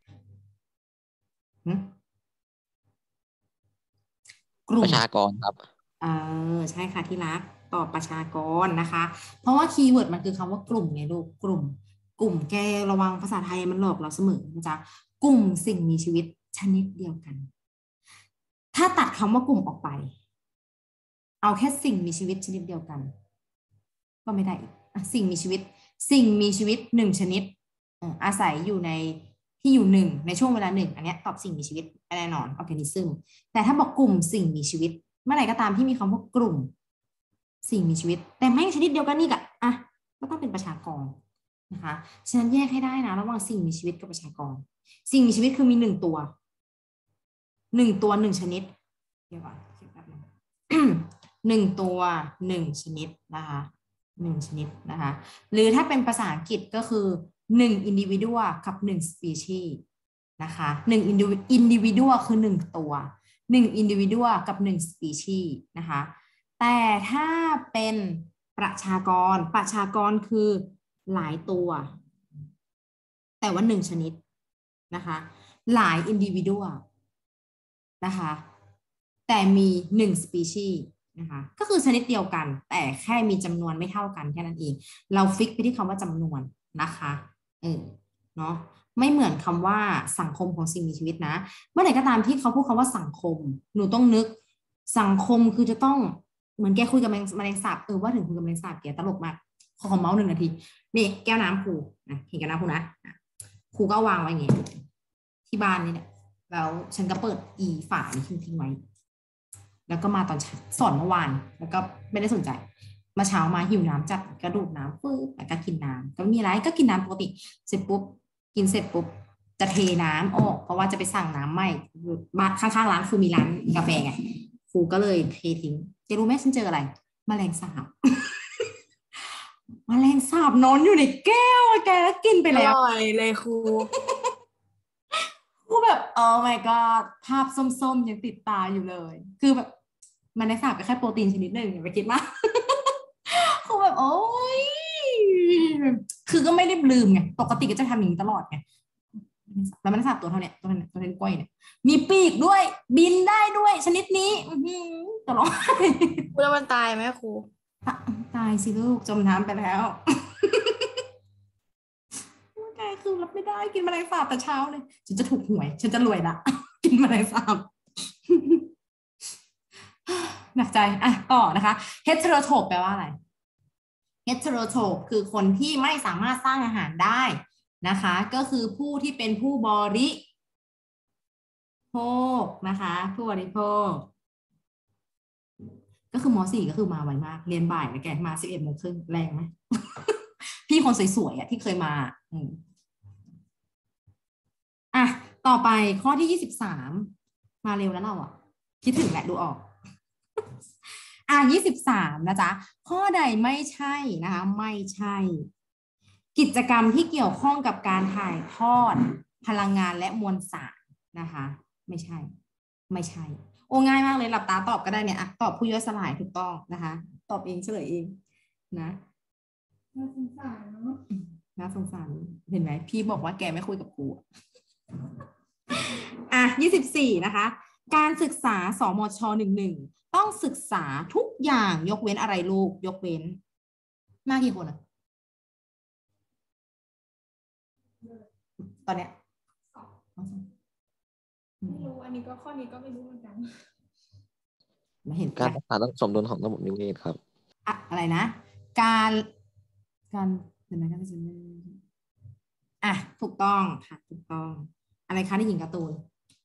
กลุ่ปมระชากรครับเออใช่ค่ะที่รักตอบประชากรนะคะ เพราะว่าคีย์เวิร์ดมันคือคำว่ากลุ่มไงลูกกลุ่ม กลุ่มแกระวังภาษาไทยมันหลอกเราเสมอนะจ๊ะกลุ่มสิ่งมีชีวิตชนิดเดียวกัน ถ้าตัดคำว่ากลุ่มออกไป เอาแค่สิ่งมีชีวิตชนิดเดียวกัน ก็ไม่ได้อีกอ่ะสิ่งมีชีวิต สิ่งมีชีวิตหนึ่งชนิดอ่ะอาศัยอยู่ในที่อยู่หนึ่งในช่วงเวลาหนึ่งอันเนี้ยตอบสิ่งมีชีวิตแน่นอน organism แต่ถ้าบอกกลุ่มสิ่งมีชีวิต เมื่อไหร่ก็ตามที่มีคำว่ากลุ่ม สิ่งมีชีวิต แต่ไม่ชนิดเดียวกันนี่กะอ่ะก็ต้องเป็นประชากรนะคะฉะนั้นแยกให้ได้นะระหว่างสิ่งมีชีวิตกับประชากร สิ่งมีชีวิตคือมีหนึ่งตัวหนึ่งตัวหนึ่งชนิดเดี๋ยวก่อนเขียนแป๊บนึง หนึ่งตัวหนึ่งชนิดนะคะหนึ่งชนิดนะคะหรือถ้าเป็นภาษาอังกฤษก็คือหนึ่ง individual กับหนึ่ง species นะคะหนึ่ง individual คือหนึ่งตัวหนึ่ง individual กับหนึ่ง species นะคะแต่ถ้าเป็นประชากรประชากรคือหลายตัวแต่ว่าหนึ่งชนิดนะคะหลาย individual นะคะแต่มีหนึ่ง species นะคะก็คือชนิดเดียวกันแต่แค่มีจำนวนไม่เท่ากันแค่นั้นเองเราฟิกไปที่คำว่าจำนวนนะคะเออเนาะไม่เหมือนคำว่าสังคมของสิ่งมีชีวิตนะเมื่อไหร่ก็ตามที่เขาพูดคำว่าสังคมหนูต้องนึกสังคมคือจะต้องเหมือนแกคุยกับแมลงสาบเออว่าถึงคุยกับแมลงสาบแกตลกมากขอขอเมาส์หนึ่งนาทีนี่แก้วน้ำครูนะเห็นแก้วน้ำครูนะครูก็วางไว้อย่างงี้ที่บ้านนี่แหละแล้วฉันก็เปิดอีฝานี่ทิ้งไว้แล้วก็มาตอนสอนเมื่อวานแล้วก็ไม่ได้สนใจมาเช้ามาหิวน้ำจัดกระดูดน้ำปึ๊บแล้วก็กินน้ำก็ไม่มีอะไรก็กินน้ำปกติเสร็จปุ๊บกินเสร็จปุ๊บจะเทน้ำออกเพราะว่าจะไปสั่งน้ำใหม่บ้านข้างๆร้านครูมีร้านกาแฟไงครูก็เลยเททิ้งจะรู้ไหมฉันเจออะไรแมลงสาบ แมลงสาบนอนอยู่ในแก้วแกแล้วกินไปอแล้วร่อยเลยครูกูแบบโอ้ my god ภาพส้มๆยังติดตาอยู่เลย คือแบบมันในสาบก็แค่โปรตีนชนิดหนึ่งอย่าไปคิดมาก คือแบบโอ้ยคือก็ไม่ได้ลืมไงปกติก็จะทำอย่างนี้ตลอดไงแล้วมันสับตัวเท่าเนี้ยตัวเนี้ยตัวเนี้ยกล้วยเนี่ยมีปีกด้วยบินได้ด้วยชนิดนี้อื้อหือจะร้องไห้ครูแล้วมันตายไหมครูตายสิลูกจมน้ำไปแล้วตายคือรับไม่ได้กินแมลงสาบแต่เช้าเลยฉันจะถูกหวยฉันจะรวยละ กินแมลงสาบ หนักใจอ่ะต่อนะคะ heterotroph แปลว่าอะไร heterotroph คือคนที่ไม่สามารถสร้างอาหารได้นะคะก็คือผู้ที่เป็นผู้บริโภคนะคะผู้บริโภคก็คือมสี่ก็คือมาไวมากเรียนบ่ายนะแกมาสิบเอ็ดโมงครึ่งแรงไหม พี่คนสวยๆอ่ะที่เคยมาอืมอ่ะต่อไปข้อที่ยี่สิบสามมาเร็วแล้วเราอ่ะคิดถึงแหละดูออก อ่ะยี่สิบสามนะจ๊ะข้อใดไม่ใช่นะคะไม่ใช่กิจกรรมที่เกี่ยวข้องกับการถ่ายทอดพลังงานและมวลสารนะคะไม่ใช่ไม่ใช่โอ้ง่ายมากเลยหลับตาตอบก็ได้เนี่ยอ่ะตอบผู้ย่อยสลายถูกต้องนะคะตอบเองเฉลยเองนะน่าสงสารเนาะน่าสงสารเห็นไหมพี่บอกว่าแกไม่คุยกับกูอ่ะยี่สิบสี่นะคะการศึกษาสมชหนึ่งหนึ่งต้องศึกษาทุกอย่างยกเว้นอะไรลูกยกเว้นมากกี่คนอะตอนเนี้ยไม่รู้อันนี้ก็ข้อนี้ก็ไม่รู้เหมือนกันไม่เห็นการรักษาต้องสมดุลของระบบนิเวศครับอะอะไรนะการการเดี๋ยวนะการจะอ่ะถูกต้องค่ะถูกต้องอะไรคะที่หญิงการ์ตูน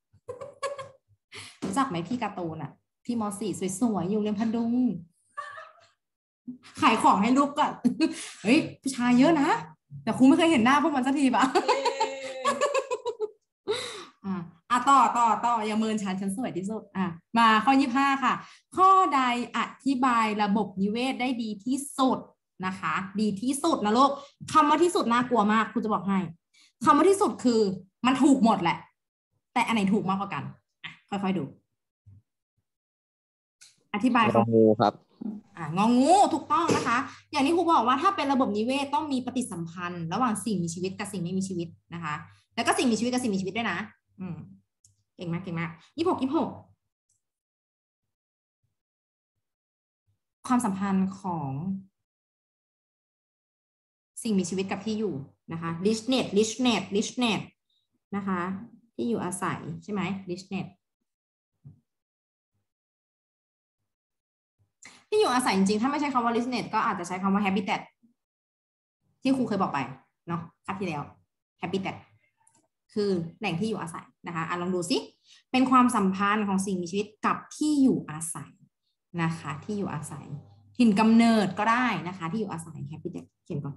รู้จักไหมพี่การ์ตูนอ่ะพี่มสี่สวยๆอยู่เรียนพันดุงขายของให้ลูกก่อน เฮ้ยผู้ชายเยอะนะแต่ครูไม่เคยเห็นหน้าพวกมันสักทีปะ อ่ะอ่ะต่อต่อต่ออย่าเมินฉันฉันสวยที่สุดอ่ะมาข้อยี่สิบห้าค่ะข้อใดอธิบายระบบนิเวศได้ดีที่สุดนะคะดีที่สุดนะลูกคำว่าที่สุดน่ากลัวมากครูจะบอกให้คำว่าที่สุดคือมันถูกหมดแหละแต่อันไหนถูกมากกว่ากันอ่ะค่อยๆดูอธิบายงองูครับอ่างองูถูกต้องนะคะ อย่างที่ครูบอกว่าถ้าเป็นระบบนิเวศต้องมีปฏิสัมพันธ์ระหว่างสิ่งมีชีวิตกับสิ่งไม่มีชีวิตนะคะแล้วก็สิ่งมีชีวิตกับสิ่งมีชีวิตด้วยนะอืมเก่งมากเก่งมากยี่สิบหกยี่สิบหกความสัมพันธ์ของสิ่งมีชีวิตกับที่อยู่นะคะ richnet richnet richnet นะคะที่อยู่อาศัยใช่ไหม richnet ที่อยู่อาศัยจริงๆถ้าไม่ใช้คำว่า richnet ก็อาจจะใช้คำว่า habitat ที่ครูเคยบอกไปเนาะครั้งที่แล้ว habitat คือแหล่งที่อยู่อาศัยนะคะอ่ะลองดูสิเป็นความสัมพันธ์ของสิ่งมีชีวิตกับที่อยู่อาศัยนะคะที่อยู่อาศัยถิ่นกำเนิดก็ได้นะคะที่อยู่อาศัย habitat เขียนก่อน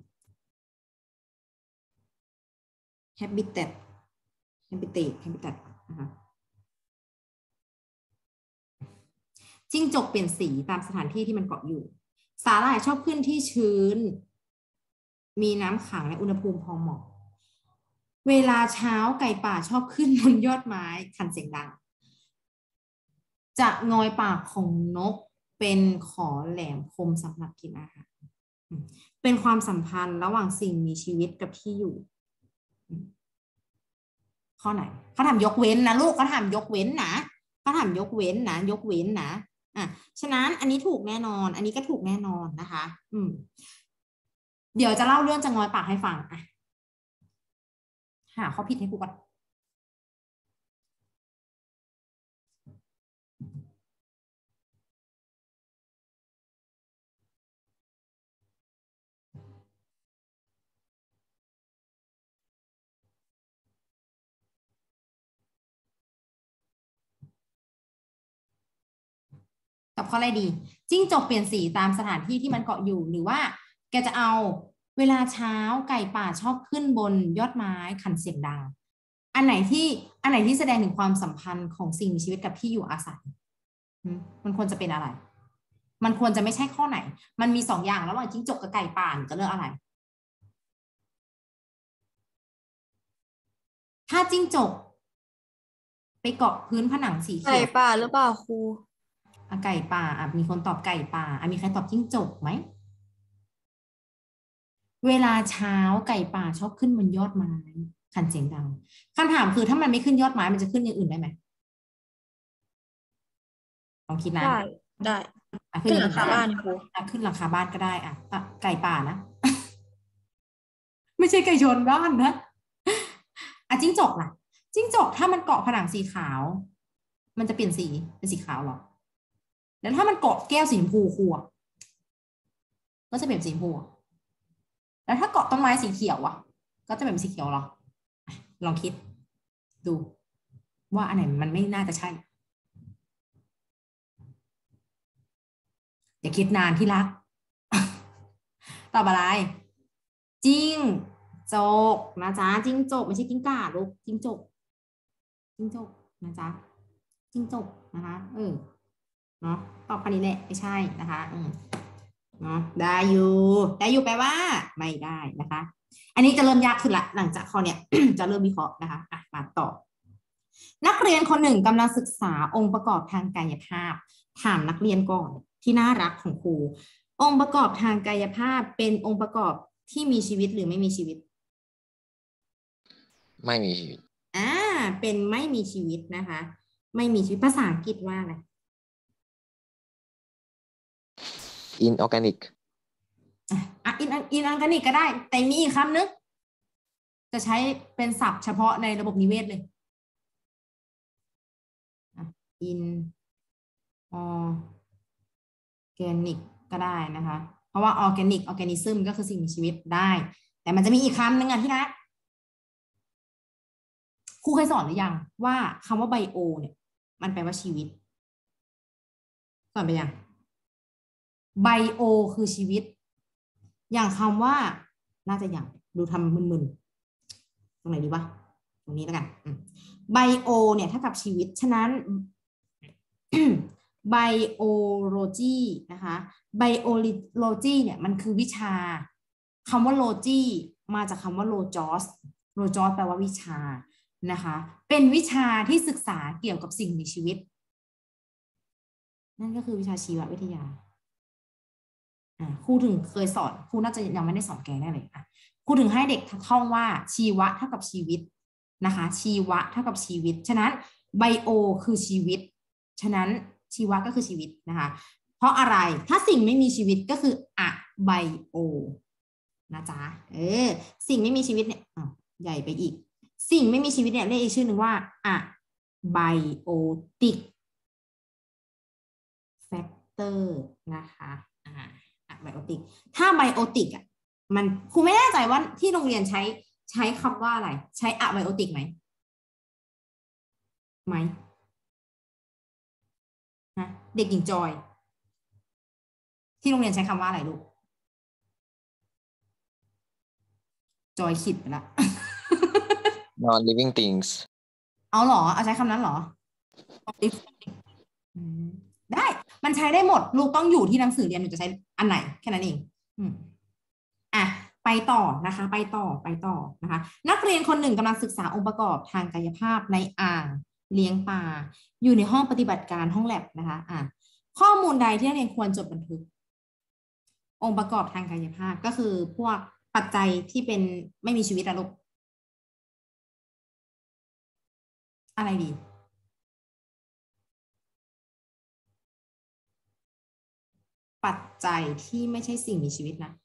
habitat habitat habitat นะคะจิ้งจกเปลี่ยนสีตามสถานที่ที่มันเกาะอยู่สาหร่ายชอบขึ้นที่ชื้นมีน้ำขังและอุณหภูมิพอเหมาะเวลาเช้าไก่ป่าชอบขึ้นบนยอดไม้ขันเสียงดังจะงอยปากของนกเป็นขอแหลมคมสำหรับกินอาหารเป็นความสัมพันธ์ระหว่างสิ่งมีชีวิตกับที่อยู่ข้อไหนเขาถามยกเว้นนะลูกเขาถามยกเว้นนะเขาถามยกเว้นนะยกเว้นนะอ่ะฉะนั้นอันนี้ถูกแน่นอนอันนี้ก็ถูกแน่นอนนะคะอืมเดี๋ยวจะเล่าเรื่องจะงอยปากให้ฟังอ่ะหาข้อผิดให้ครูก่อนกับข้ออะไรดีจิ้งจกเปลี่ยนสีตามสถานที่ที่มันเกาะอยู่หรือว่าแกจะเอาเวลาเช้าไก่ป่าชอบขึ้นบนยอดไม้ขันเสียงดังอันไหนที่อันไหนที่แสดงถึงความสัมพันธ์ของสิ่งมีชีวิตกับที่อยู่อาศัยมันควรจะเป็นอะไรมันควรจะไม่ใช่ข้อไหนมันมีสองอย่างระหว่างจิ้งจกกับไก่ป่าจะเลือกอะไรถ้าจิ้งจกไปเกาะพื้นผนังสีเขียวไก่ป่าหรือเปล่าครูอ่ะไก่ป่าอ่ะมีคนตอบไก่ป่าอ่ะมีใครตอบจิ้งจกไหมเวลาเช้าไก่ป่าชอบขึ้นบนยอดไม้คันเสียงดังคำถามคือถ้ามันไม่ขึ้นยอดไม้มันจะขึ้นอย่างอื่นได้ไหมลองคิดนะได้ได้อ่ะขึ้นหลังอย่คาอื่บ้านได้ครูอ่ะขึ้นหลังคาบ้านก็ได้อ่ะอ่ะไก่ป่านะ ไม่ใช่ไก่ชนบ้านนะอ่ะจิ้งจกล่ะจิ้งจกถ้ามันเกาะผนังสีขาว มันจะเปลี่ยนสีเป็นสีขาวหรอแล้วถ้ามันเกาะแก้วสีชมพูครูอ่ะก็จะเปลี่ยนสีชมพูอ่ะแล้วถ้าเกาะต้นไม้สีเขียวอ่ะก็จะเป็นสีเขียวหรออ่ะลองคิดดู ว่าอันไหนมันไม่น่าจะใช่อย่าคิดนานที่รัก ตอบอะไรจิ้งจกนะจ๊ะจิ้งจกไม่ใช่กิ้งก่าลูกจิ้งจกจิ้งจกนะจ๊ะจิ้งจกนะคะเออเนาะตอบคันนี้แหละไม่ใช่นะคะอืมเนาะได้อยู่ได้อยู่แปลว่าไม่ได้นะคะ อันนี้จะเริ่มยากขึ้นละหลังจากข้อเนี้ย จะเริ่มวิเคราะห์นะคะอ่ะมาต่อนักเรียนคนหนึ่งกำลังศึกษาองค์ประกอบทางกายภาพถามนักเรียนก่อนที่น่ารักของครูองค์ประกอบทางกายภาพเป็นองค์ประกอบที่มีชีวิตหรือไม่มีชีวิตไม่มีชีวิตอ่าเป็นไม่มีชีวิตนะคะ ไม่มีชีวิตภาษาอังกฤษว่าอะไร inorganic อ่ะอินอินออร์แกนิกก็ได้ แต่มีอีกคำนึงจะใช้เป็นศัพท์เฉพาะในระบบนิเวศเลยอินออร์แกนิกก็ได้นะคะ เพราะว่าออร์แกนิกออร์แกนิซึมก็คือสิ่งมีชีวิตได้ แต่มันจะมีอีกคำหนึ่งอ่ะที่นะครูเคยสอนหรือยังว่าคำว่าไบโอเนี่ยมันแปลว่าชีวิตสอนไปยังไบโอคือชีวิตอย่างคำว่าน่าจะอย่างดูทำมึนๆตรงไหนดีวะตรงนี้แล้วกันไบโอเนี่ยเท่ากับชีวิตฉะนั้น ไบโอโลจีนะคะไบโอโลจีเนี่ยมันคือวิชาคำว่าโลจีมาจากคำว่าโลจอสโลจอสแปลว่าวิชานะคะเป็นวิชาที่ศึกษาเกี่ยวกับสิ่งมีชีวิตนั่นก็คือวิชาชีววิทยาครูถึงเคยสอนครูน่าจะยังไม่ได้สอนแกแน่เลยอ่ะครูถึงให้เด็กท่องว่าชีวะเท่ากับชีวิตนะคะชีวะเท่ากับชีวิตฉะนั้นไบโอคือชีวิตฉะนั้นชีวะก็คือชีวิตนะคะเพราะอะไรถ้าสิ่งไม่มีชีวิตก็คืออะไบโอนะจ๊ะเออสิ่งไม่มีชีวิตเนี่ยอ่ะใหญ่ไปอีกสิ่งไม่มีชีวิตเนี่ยเรียกอีกชื่อหนึ่งว่าอะไบโอติกแฟกเตอร์นะคะอ่าไบโอติกถ้าไบโอติกอ่ะมันครูไม่แน่ใจว่าที่โรงเรียนใช้ใช้คำว่าอะไรใช้อะไบโอติกไหมไหมฮะเด็กหญิงจอยที่โรงเรียนใช้คำว่าอะไรลูกจอยขิดไปละ non living things เอาเหรอเอาใช้คำนั้นเหรอได้มันใช้ได้หมดลูกต้องอยู่ที่หนังสือเรียนหนูจะใช้อันไหนแค่นั้นเองอืมอ่ะไปต่อนะคะไปต่อไปต่อนะคะนักเรียนคนหนึ่งกำลังศึกษาองค์ประกอบทางกายภาพในอ่างเลี้ยงปลาอยู่ในห้องปฏิบัติการห้องแลบนะคะอ่ะข้อมูลใดที่นักเรียนควรจดบันทึกองค์ประกอบทางกายภาพก็คือพวกปัจจัยที่เป็นไม่มีชีวิตอะลูกอะไรดีปัจจัยที่ไม่ใช่สิ่งมีชีวิตนะ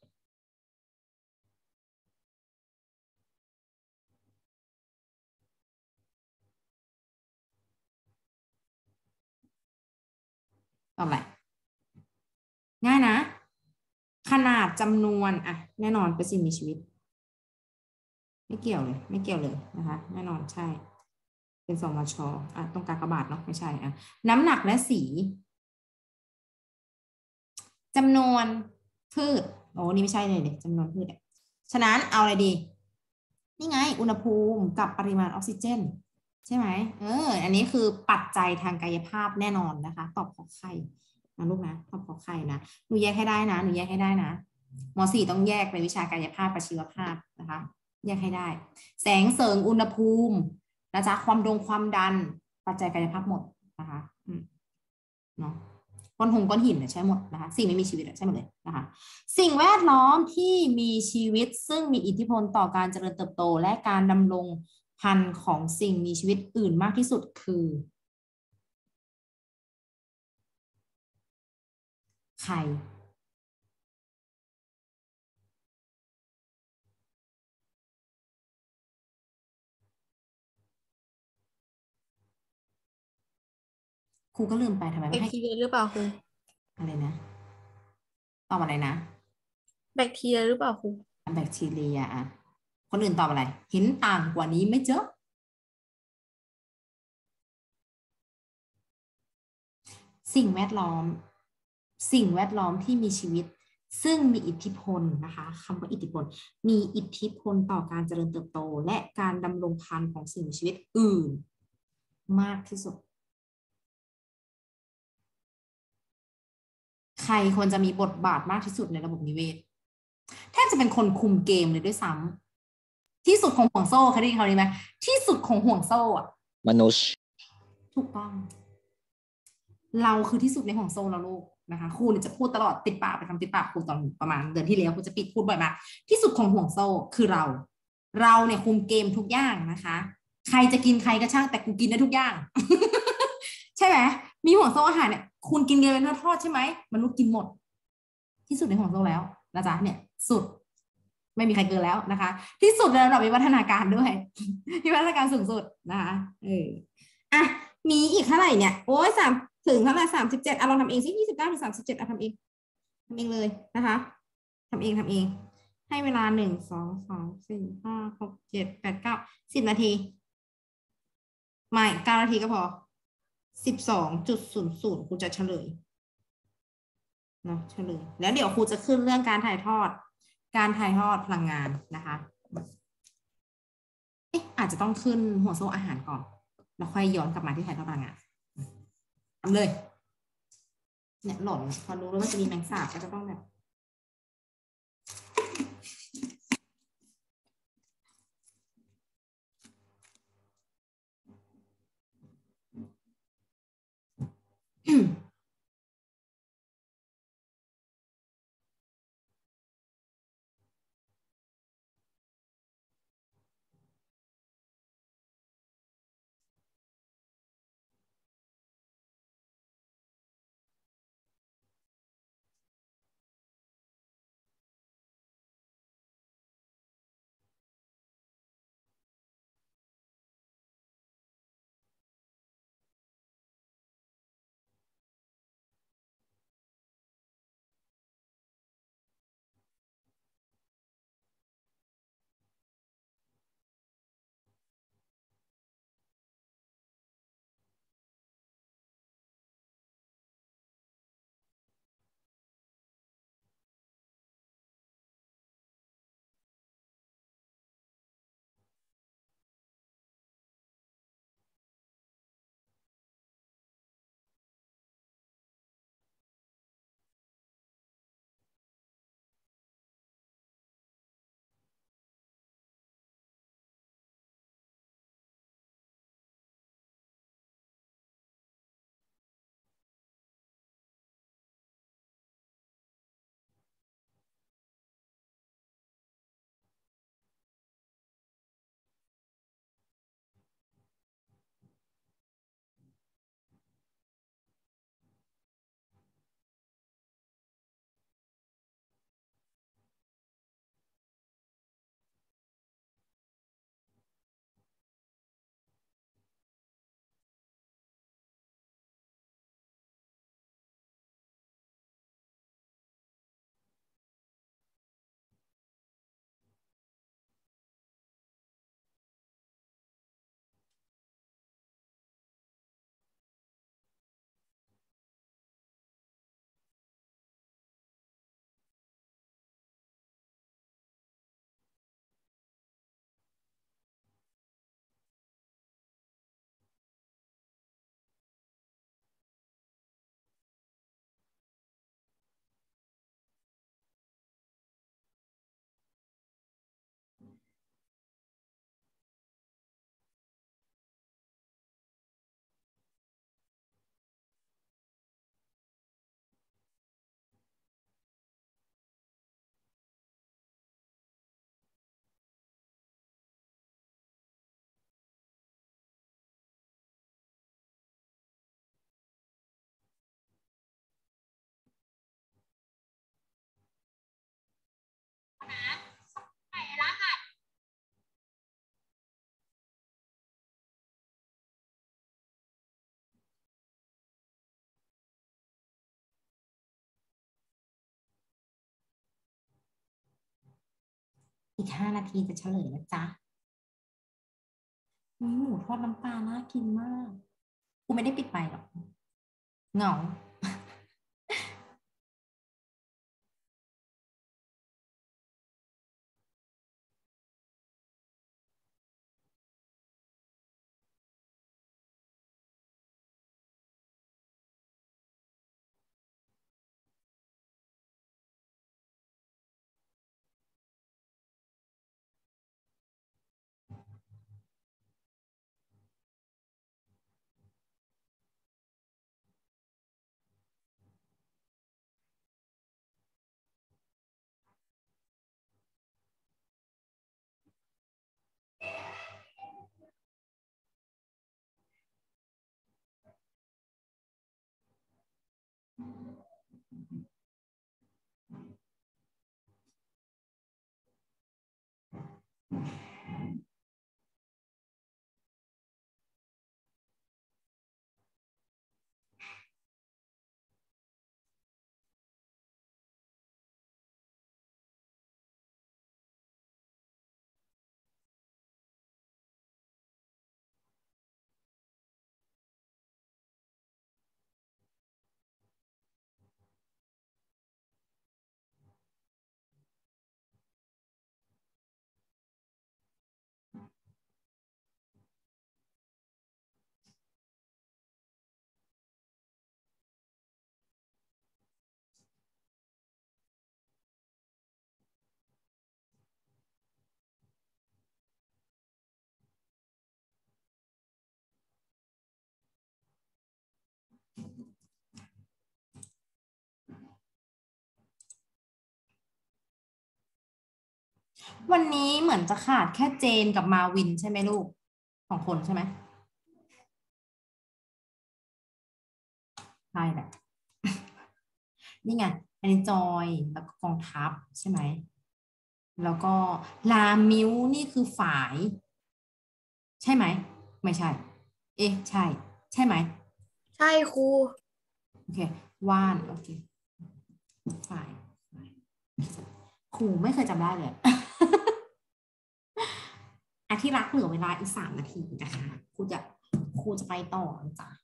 ตอบอะไรง่ายนะขนาดจำนวนอ่ะแน่นอนเป็นสิ่งมีชีวิตไม่เกี่ยวเลยไม่เกี่ยวเลยนะคะแน่นอนใช่เป็นสมชอ่ะต้องกากบาทเนาะไม่ใช่อ่ะน้ำหนักและสีจำนวนพืชโอ้นี่ไม่ใช่เลยเด็กจำนวนพืชฉะนั้นเอาอะไรดีนี่ไงอุณหภูมิกับปริมาณออกซิเจนใช่ไหมเอออันนี้คือปัจจัยทางกายภาพแน่นอนนะคะตอบขอไข่นะลูกนะตอบขอไข่นะหนูแยกให้ได้นะหนูแยกให้ได้นะม.สี่ ต้องแยกเป็นวิชากายภาพกับชีวภาพนะคะแยกให้ได้แสงเสริงอุณหภูมินะจ๊ะความดงความดันปัจจัยกายภาพหมดนะคะอืมเนาะก้อนหงก้อนหินเนี่ยใช้หมดนะคะสิ่งไม่มีชีวิตใช้หมดเลยนะคะสิ่งแวดล้อมที่มีชีวิตซึ่งมีอิทธิพลต่อการเจริญเติบโตและการดำรงพันธุ์ของสิ่งมีชีวิตอื่นมากที่สุดคือใครครูก็ลืมไปทำไมแบไม่ให้คทีเรียหรือเปล่าครูอะไรนะตอบอะไรนะแบคทีเรียหรือเปล่าครูแบคทีเรียอ่ะคนอื่นตอบอะไรเห็นต่างกว่านี้ไม่เจอสิ่งแวดล้อมสิ่งแวดล้อมที่มีชีวิตซึ่งมีอิทธิพลนะคะคำว่าอิทธิพลมีอิทธิพลต่อการเจริญเติบโตและการดำรงพันธุ์ของสิ่งมีชีวิตอื่นมากที่สุดใครควรจะมีบทบาทมากที่สุดในระบบนิเวศแทบจะเป็นคนคุมเกมเลยด้วยซ้ำที่สุดของห่วงโซ่เคยได้ยินคำนี้ไหมที่สุดของห่วงโซ่อะมนุษย์ถูกต้องเราคือที่สุดในห่วงโซ่แล้วลูกนะคะครูเนี่ยจะพูดตลอดติดปากไปทำติดปากครูตอนประมาณเดือนที่แล้วครูจะปิดพูดบ่อยมากที่สุดของห่วงโซ่คือเรา เราเนี่ยคุมเกมทุกอย่างนะคะใครจะกินใครก็ช่างแต่กูกินได้ทุกอย่าง ใช่ไหมมีห่วงโซ่อาหารเนี่ยคุณกินเกลือเป็นทอดๆใช่ไหมมนุษย์กินหมด ที่สุดในห่วงโซ่แล้วนะจ๊ะเนี่ยสุดไม่มีใครเกินแล้วนะคะ ที่สุดในระดับวิวัฒนาการด้วย วิวัฒนาการสูงสุดนะคะเอออ่ะมีอีกเท่าไหร่เนี่ยโอ้ยสามถึงเท่าไหร่สามสิบเจ็ดอ่ะลองทำเองสิยี่สิบเก้าถึงสามสิบเจ็ดอ่ะทำเองทำเองเลยนะคะทำเองทำเองให้เวลาหนึ่งสองสามสี่ห้าหกเจ็ดแปดเก้าสิบนาทีไม่เก้านาทีก็พอสิบสองจุดศูนย์ศูนย์ครูจะเฉลยเนาะเฉลยแล้วเดี๋ยวครูจะขึ้นเรื่องการถ่ายทอด การถ่ายทอดพลังงานนะคะเอ๊ะอาจจะต้องขึ้นหัวโซ่อาหารก่อนแล้วค่อยย้อนกลับมาที่ถ่ายทอดพลังงานทำเลยเนี่ยหล่นพอรู้แล้วว่าจะมีแมงสาบก็จะต้องแบบอีกห้านาทีจะเฉลยนะจ๊ะมีหมูทอดน้ำปลาน่ากินมากกูไม่ได้ปิดไปหรอกเหงาวันนี้เหมือนจะขาดแค่เจนกับมาวินใช่ไหมลูกสองคนใช่ไหมใช่แหละ นี่ไงอันนี้จอยแล้วก็กองทัพใช่ไหมแล้วก็ลามิวนี่คือฝายใช่ไหมไม่ใช่เอ๊ะใช่ใช่ไหมใช่ครูโอเคว่านโอเคฝายครูไม่เคยจำได้เลย อาที่รักเหลือเวลาอีกสามนาทีนะคะครูจะครูจะไปต่อนะจ๊ะ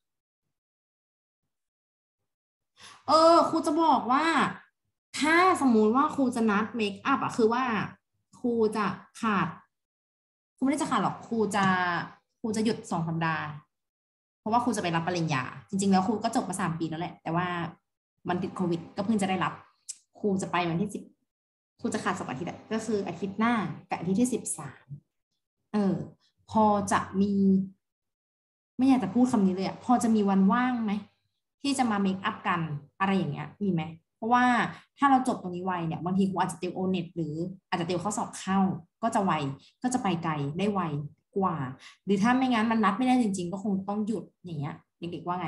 เออครูจะบอกว่าถ้าสมมุติว่าครูจะนัดเมคอัพอะคือว่าครูจะขาดครูไม่ได้จะขาดหรอกครูจะครูจะหยุดสองสัปดาห์เพราะว่าครูจะไปรับปริญญาจริงๆแล้วครูก็จบมาสามปีแล้วแหละแต่ว่ามันติดโควิดก็เพิ่งจะได้รับครูจะไปวันที่สิบครูจะขาดสองอาทิตย์อะก็คืออาทิตย์หน้ากับอาทิตย์ที่สิบสามเออพอจะมีไม่อยากจะพูดคำนี้เลยอะพอจะมีวันว่างไหมที่จะมาเมคอัพกันอะไรอย่างเงี้ยมีไหมเพราะว่าถ้าเราจบตรงนี้ไวเนี่ยบางทีครูอาจจะเตรียมโอเน็ตหรืออาจจะเตรียมข้อสอบเข้าก็จะไวก็จะไปไกลได้ไวกว่าหรือถ้าไม่งั้นมันนัดไม่ได้จริงๆก็คงต้องหยุดอย่างเงี้ยเด็กๆว่าไง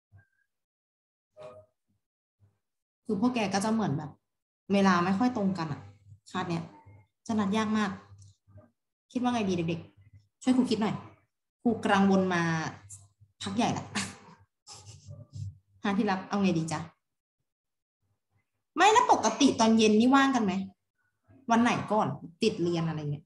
คือพวกแกก็จะเหมือนแบบเวลาไม่ค่อยตรงกันอะคาดเนี้ยจะนัดยากมากคิดว่าไงดีเด็กๆช่วยครูคิดหน่อยครูกำลังวนมาพักใหญ่ละหาที่รับเอาไงดีจ๊ะไม่แล้วปกติตอนเย็นนี่ว่างกันไหมวันไหนก่อนติดเรียนอะไรเงี้ย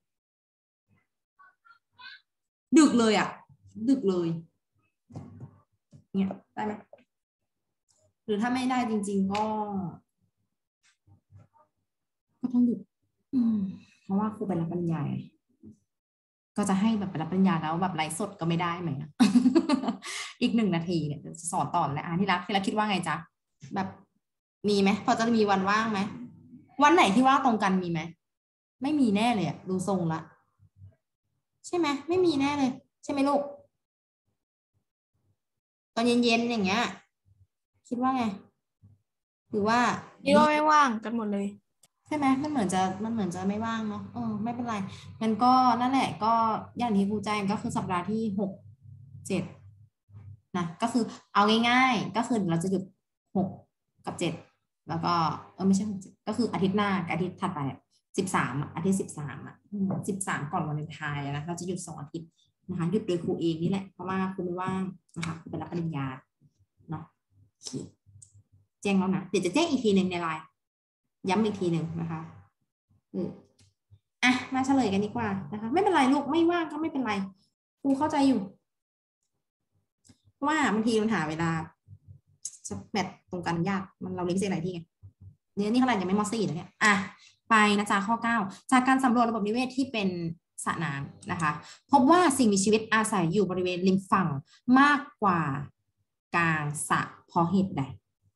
ดึกเลยอ่ะดึกเลยเนี่ยได้ไหมหรือถ้าไม่ได้จริงๆก็ก็ต้องหยุดอืมเพราะว่าครูไปรับปริญญาก็จะให้แบบไปรับปริญญาแล้วแบบไลฟ์สดก็ไม่ได้ไหม อีกหนึ่งนาทีเนี่ยจะสอนต่อแล้วอ่ะที่รักที่รักคิดว่าไงจ๊ะแบบมีไหมพอจะมีวันว่างไหมวันไหนที่ว่างตรงกันมีไหมไม่มีแน่เลยอะดูทรงละใช่ไหมไม่มีแน่เลยใช่ไหมลูกตอนเย็นๆอย่างเงี้ยคิดว่าไงหรือว่านี่ก็ไม่ว่างกันหมดเลยใช่ไหมมันเหมือนจะมันเหมือนจะไม่ว่างเนาะเออไม่เป็นไรงั้นก็นั่นแหละก็อย่างที่ครูแจ้งก็คือสัปดาห์ที่หกเจ็ดนะก็คือเอาง่ายๆก็คือเราจะหยุดหกกับเจ็ดแล้วก็เออไม่ใช่หกเจ็ดก็คืออาทิตย์หน้ากับอาทิตย์ถัดไปสิบสามอาทิตย์สิบสามอ่ะสิบสามก่อนวันวาเลนไทน์นะเราจะหยุดสองอาทิตย์นะคะหยุดโดยครูเองนี่แหละเพราะว่าครูไม่ว่างนะคะครูไปรับปริญญาเนาะโอเคแจ้งแล้วนะเดี๋ยวจะแจ้งอีกทีหนึ่งในไลน์ย้ำอีกทีหนึ่งนะคะอืออ่ะอ่ะมาเฉลยกันดีกว่านะคะไม่เป็นไรลูกไม่ว่างก็ไม่เป็นไรครูเข้าใจอยู่เพราะว่าบางทีมันหาเวลาจะแมทตรงกันยากมันเราเลี้ยงเสียหลายที่ไงเนี่ยนี่ขนาดยังไม่มอสี่นะเนี่ยอ่ะไปนะจ๊ะข้อเก้าจากการสำรวจระบบนิเวศที่เป็นสระน้ำนะคะพบว่าสิ่งมีชีวิตอาศัยอยู่บริเวณริมฝั่งมากกว่ากลางสระเพราะเหตุใด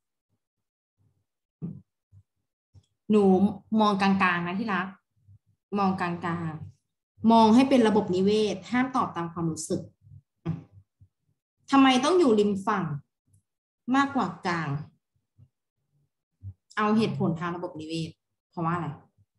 หนูมองกลางๆนะที่รักมองกลางๆมองให้เป็นระบบนิเวศห้ามตอบตามความรู้สึกทำไมต้องอยู่ริมฝั่งมากกว่ากลางเอาเหตุผลทางระบบนิเวศเพราะว่าอะไร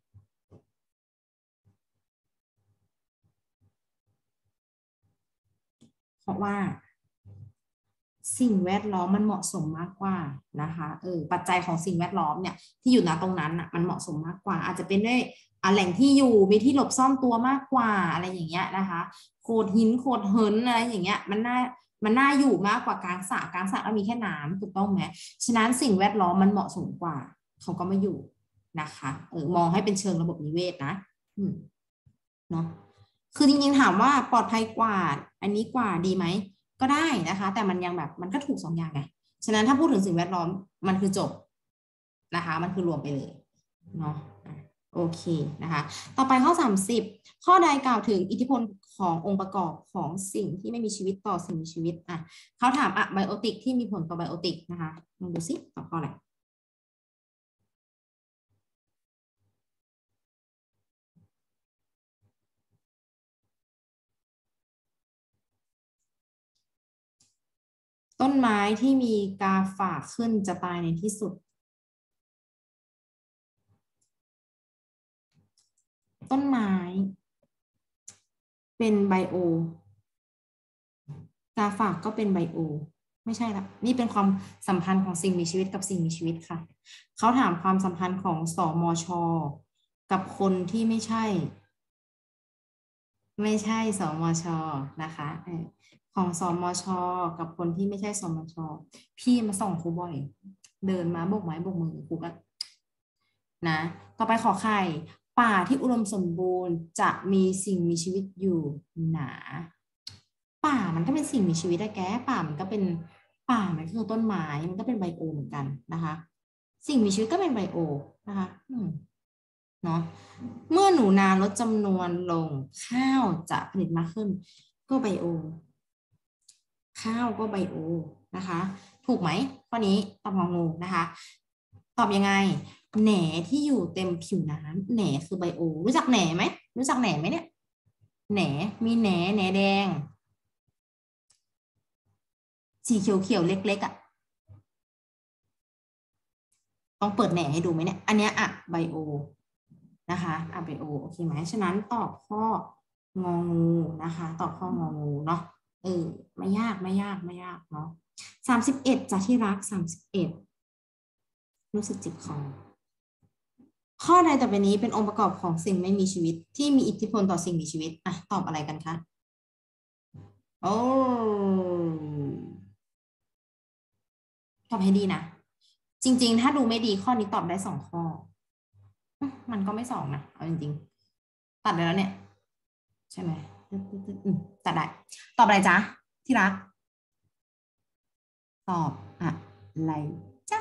เพราะว่าสิ่งแวดล้อมมันเหมาะสมมากกว่านะคะเออปัจจัยของสิ่งแวดล้อมเนี่ยที่อยู่ณตรงนั้นอ่ะมันเหมาะสมมากกว่าอาจจะเป็นด้วยอ่ะแหล่งที่อยู่มีที่หลบซ่อนตัวมากกว่าอะไรอย่างเงี้ยนะคะโขดหินโขดเหินอะไรอย่างเงี้ยมันน่ามันน่าอยู่มากกว่ากลางสระกลางสระเรามีแค่น้ำถูกต้องไหมฉะนั้นสิ่งแวดล้อมมันเหมาะสมกว่าเขาก็ไม่อยู่นะคะเออมองให้เป็นเชิงระบบนิเวศนะอืมเนาะคือจริงๆถามว่าปลอดภัยกว่าอันนี้กว่าดีไหมก็ได้นะคะแต่มันยังแบบมันก็ถูกสองอย่างไงฉะนั้นถ้าพูดถึงสิ่งแวดล้อมมันคือจบนะคะมันคือรวมไปเลยเนาะโอเคนะคะต่อไปข้อสามสิบข้อใดกล่าวถึงอิทธิพลขององค์ประกอบของสิ่งที่ไม่มีชีวิตต่อสิ่งมีชีวิตอ่ะเขาถามอะไบโอติกที่มีผลต่อไบโอติกนะคะลองดูซิตอบข้ออะไรต้นไม้ที่มีกาฝากขึ้นจะตายในที่สุดต้นไม้เป็นไบโอกาฝากก็เป็นไบโอไม่ใช่ละนี่เป็นความสัมพันธ์ของสิ่งมีชีวิตกับสิ่งมีชีวิตค่ะเขาถามความสัมพันธ์ของสมชกับคนที่ไม่ใช่ไม่ใช่สมชนะคะเออของสมชกับคนที่ไม่ใช่สมชพี่มาส่องครูบ่อยเดินมาโบกไม้โบกมือครูก็นะต่อไปขอไข่ป่าที่อุดมสมบูรณ์จะมีสิ่งมีชีวิตอยู่หนาป่ามันก็เป็นสิ่งมีชีวิตอะแกป่ามันก็เป็นป่ามันก็คือต้นไม้มันก็เป็นไบโอเหมือนกันนะคะสิ่งมีชีวิตก็เป็นไบโอนะคะอืมเนาะเมื่อหนูนาลดจำนวนลงข้าวจะผลิตมากขึ้นก็ไบโอข้าวก็ไบโอนะคะถูกไหมข้อนี้ตอบงองูนะคะตอบยังไงแหน่ที่อยู่เต็มผิวน้ำแหน่คือไบโอรู้จักแหน่ไหมรู้จักแหน่ไหมเนี่ยแหน่มีแหน่แหน่แดงสีเขียวๆเล็กๆอ่ะต้องเปิดแหน่ให้ดูไหมเนี่ยอันเนี้ยอะไบโอนะคะอะไบโอโอเคไหมฉะนั้นตอบข้ององูนะคะตอบข้ององูเนาะเออไม่ยากไม่ยากไม่ยากเนาะสามสิบเอ็ดจากที่รักสามสิบเอ็ดรู้สึกจิบคอข้อใดต่อไปนี้เป็นองค์ประกอบของสิ่งไม่มีชีวิตที่มีอิทธิพลต่อสิ่งมีชีวิตอ่ะตอบอะไรกันคะโอ้ตอบให้ดีนะจริงๆถ้าดูไม่ดีข้อนี้ตอบได้สองข้อมันก็ไม่สองนะเอาจริงๆตัดไปแล้วเนี่ยใช่ไหมตัดได้ตอบอะไรจ๊ะที่รักตอบอะไรจ๊ะ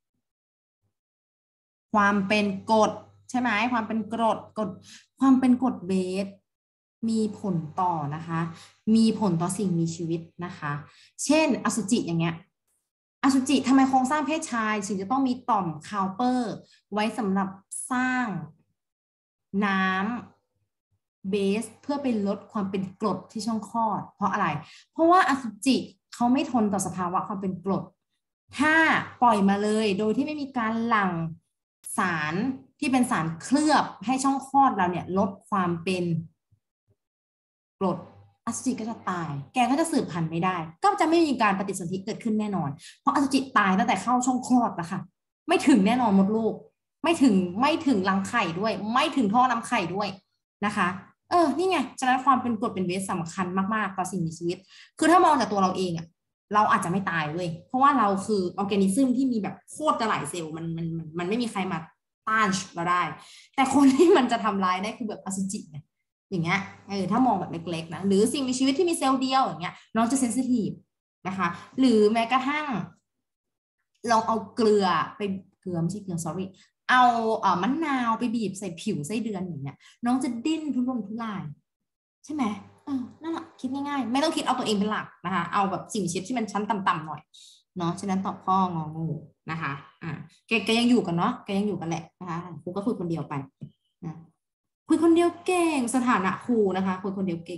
ความเป็นกรดใช่ไหมความเป็นกรดกรดความเป็นกรดเบสมีผลต่อนะคะมีผลต่อสิ่งมีชีวิตนะคะเช่นอสุจิอย่างเงี้ยอสุจิทำไมโครงสร้างเพศชายถึงจะต้องมีต่อมคาวเปอร์ไว้สำหรับสร้างน้ำเบสเพื่อไปลดความเป็นกรดที่ช่องคลอดเพราะอะไรเพราะว่าอสุจิเขาไม่ทนต่อสภาวะความเป็นกรดถ้าปล่อยมาเลยโดยที่ไม่มีการหลั่งสารที่เป็นสารเคลือบให้ช่องคลอดเราเนี่ยลดความเป็นกรดอสุจิก็จะตายแกก็จะสืบพันธุ์ไม่ได้ก็จะไม่มีการปฏิสนธิเกิดขึ้นแน่นอนเพราะอสุจิตายตั้งแต่เข้าช่องคลอดแล้วค่ะไม่ถึงแน่นอนมดลูกไม่ถึงไม่ถึงรังไข่ด้วยไม่ถึงท่อนำไข่ด้วยนะคะเออนี่ไงฉะนั้นความเป็นกรดเป็นเบสสำคัญมากๆต่อสิ่งมีชีวิตคือถ้ามองจากตัวเราเองอะเราอาจจะไม่ตายเว้ยเพราะว่าเราคือออร์แกนิซึมที่มีแบบโคตรจะหลายเซลล์มันมันมันมันไม่มีใครมาต้านเราได้แต่คนที่มันจะทำร้ายได้คือแบบอสุจิเนี่ยอย่างเงี้ยเออถ้ามองแบบเล็กๆนะหรือสิ่งมีชีวิตที่มีเซลล์เดียวอย่างเงี้ยน้องจะเซนซิทีฟนะคะหรือแม้กระทั่งลองเอาเกลือไปเกลือไม่ใช่เกลือ sorry เอาเอ่อมะนาวไปบีบใส่ผิวไส้เดือนอย่างเงี้ยน้องจะดิ้นทุรนทุรายใช่ไหมเออนั่นแหละคิดง่ายๆไม่ต้องคิดเอาตัวเองเป็นหลักนะคะเอาแบบสิ่งมีชีวิตที่มันชั้นต่ำๆหน่อยเนาะฉะนั้นตอบข้ององูนะคะอ่าแกแกยังอยู่กันเนาะแกยังอยู่กันแหละนะคะครูก็คุยคนเดียวไปนะคุยคนเดียวเก่งสถานะครูนะคะคุยคนเดียวเก่ง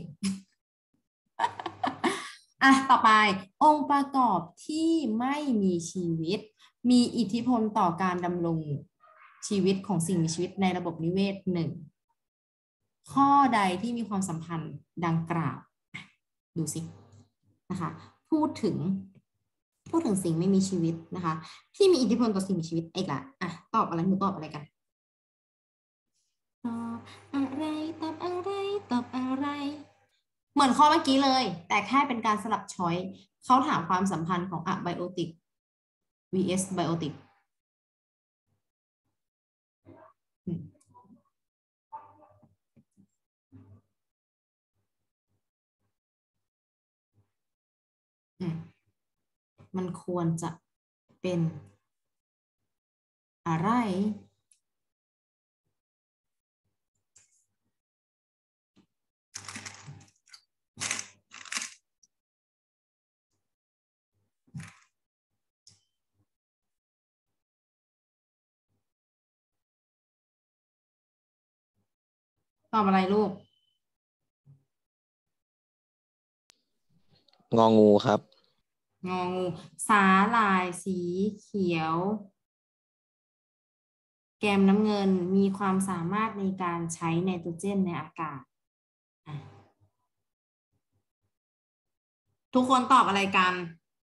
อ่ะต่อไปองค์ประกอบที่ไม่มีชีวิตมีอิทธิพลต่อการดำรงชีวิตของสิ่งมีชีวิตในระบบนิเวศหนึ่งข้อใดที่มีความสัมพันธ์ดังกล่าวดูสินะคะพูดถึงพูดถึงสิ่งไม่มีชีวิตนะคะที่มีอิทธิพลต่อสิ่งมีชีวิตอีกละอ่ะตอบอะไรหนูตอบอะไรกันตอบอะไรตอบอะไรตอบอะไรเหมือนข้อเมื่อกี้เลยแต่แค่เป็นการสลับช้อยเขาถามความสัมพันธ์ของอะไบโอติก vs ไบโอติกมันควรจะเป็นอะไรตอบอะไรลูกงองูครับงองูสาหร่ายสีเขียวแกมน้ำเงินมีความสามารถในการใช้ไนโตรเจนในอากาศทุกคนตอบอะไรกัน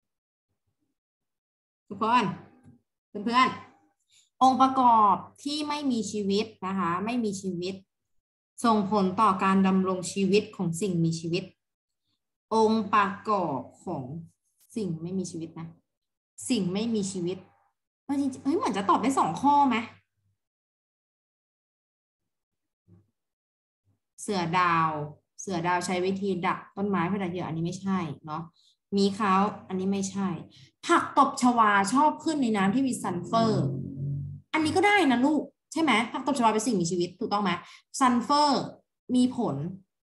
ทุกคนเพื่อนๆองค์ประกอบที่ไม่มีชีวิตนะคะไม่มีชีวิตส่งผลต่อการดำรงชีวิตของสิ่งมีชีวิตองค์ประกอบของสิ่งไม่มีชีวิตนะสิ่งไม่มีชีวิตจริงๆเฮ้ยเหมือนจะตอบได้สองข้อไหมเสือดาวเสือดาวใช้วิธีดักต้นไม้เพื่อดักเหยื่ออันนี้ไม่ใช่เนาะมีเขาอันนี้ไม่ใช่ผักตบชวาชอบขึ้นในน้ำที่มีซัลเฟอร์อันนี้ก็ได้นะลูกใช่ไหมผักตบชวาเป็นสิ่งมีชีวิตถูกต้องไหมซัลเฟอร์มีผล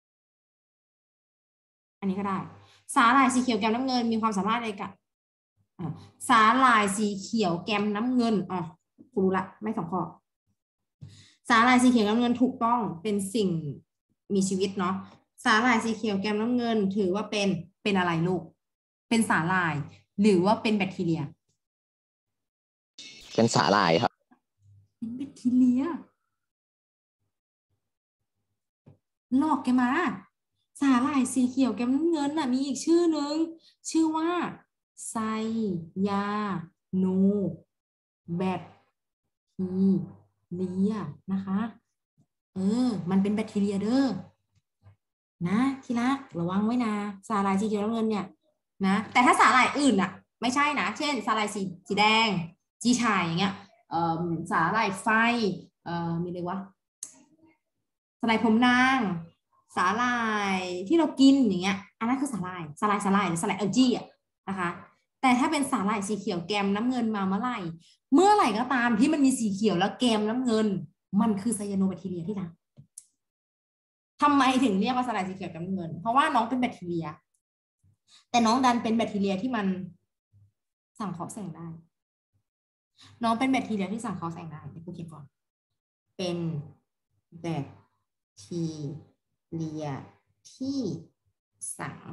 อันนี้ก็ได้สาหร่ายสีเขียวแกมน้ำเงินมีความสามารถในการสาหร่ายสีเขียวแกมน้ำเงินอ๋อคุณรู้ละไม่สองข้อสาหร่ายสีเขียวแกมน้ำเงินถูกต้องเป็นสิ่งมีชีวิตเนาะสาหร่ายสีเขียวแกมน้ำเงินถือว่าเป็นเป็นอะไรลูกเป็นสาหร่ายหรือว่าเป็นแบคทีเรียเป็นสาหร่ายครับเป็นแบคทีเรียหลอกแกมาสาหร่ายสีเขียวแกมน้ำเงินน่ะมีอีกชื่อหนึ่งชื่อว่าไซยาโนแบคทีเรียนะคะเออมันเป็นแบคทีเรียเด้อนะที่รักระวังไว้นะสาหร่ายสีเขียวน้ำเงินเนี่ยนะแต่ถ้าสาหร่ายอื่นอ่ะไม่ใช่นะเช่นสาหร่ายสีสีแดงจีชายอย่างเงี้ยเอ่อสาหร่ายไฟเอ่อมีอะไรวะสาหร่ายผมนางสาหร่ายที่เรากินอย่างเงี้ยอันนั้นคือสาหร่ายสาหร่ายสาหร่ายหรือสาหร่ายแอลจี้อ่ะนะคะแต่ถ้าเป็นสาหร่ายสีเขียวแกมน้ำเงินมาเมื่อไหร่เมื่อไหร่ก็ตามที่มันมีสีเขียวแล้วแกมน้ำเงินมันคือไซยาโนแบคทีเรียที่รักทำไมถึงเรียกว่าสาหร่ายสีเขียวแกมน้ำเงินเพราะว่าน้องเป็นแบคทีเรียแต่น้องดันเป็นแบคทีเรียที่มันสังเคราะห์แสงได้น้องเป็นแบคทีเรียที่สังเคราะห์แสงได้เดี๋ยวกูเขียนก่อนเป็นแบคทีเรียที่สัง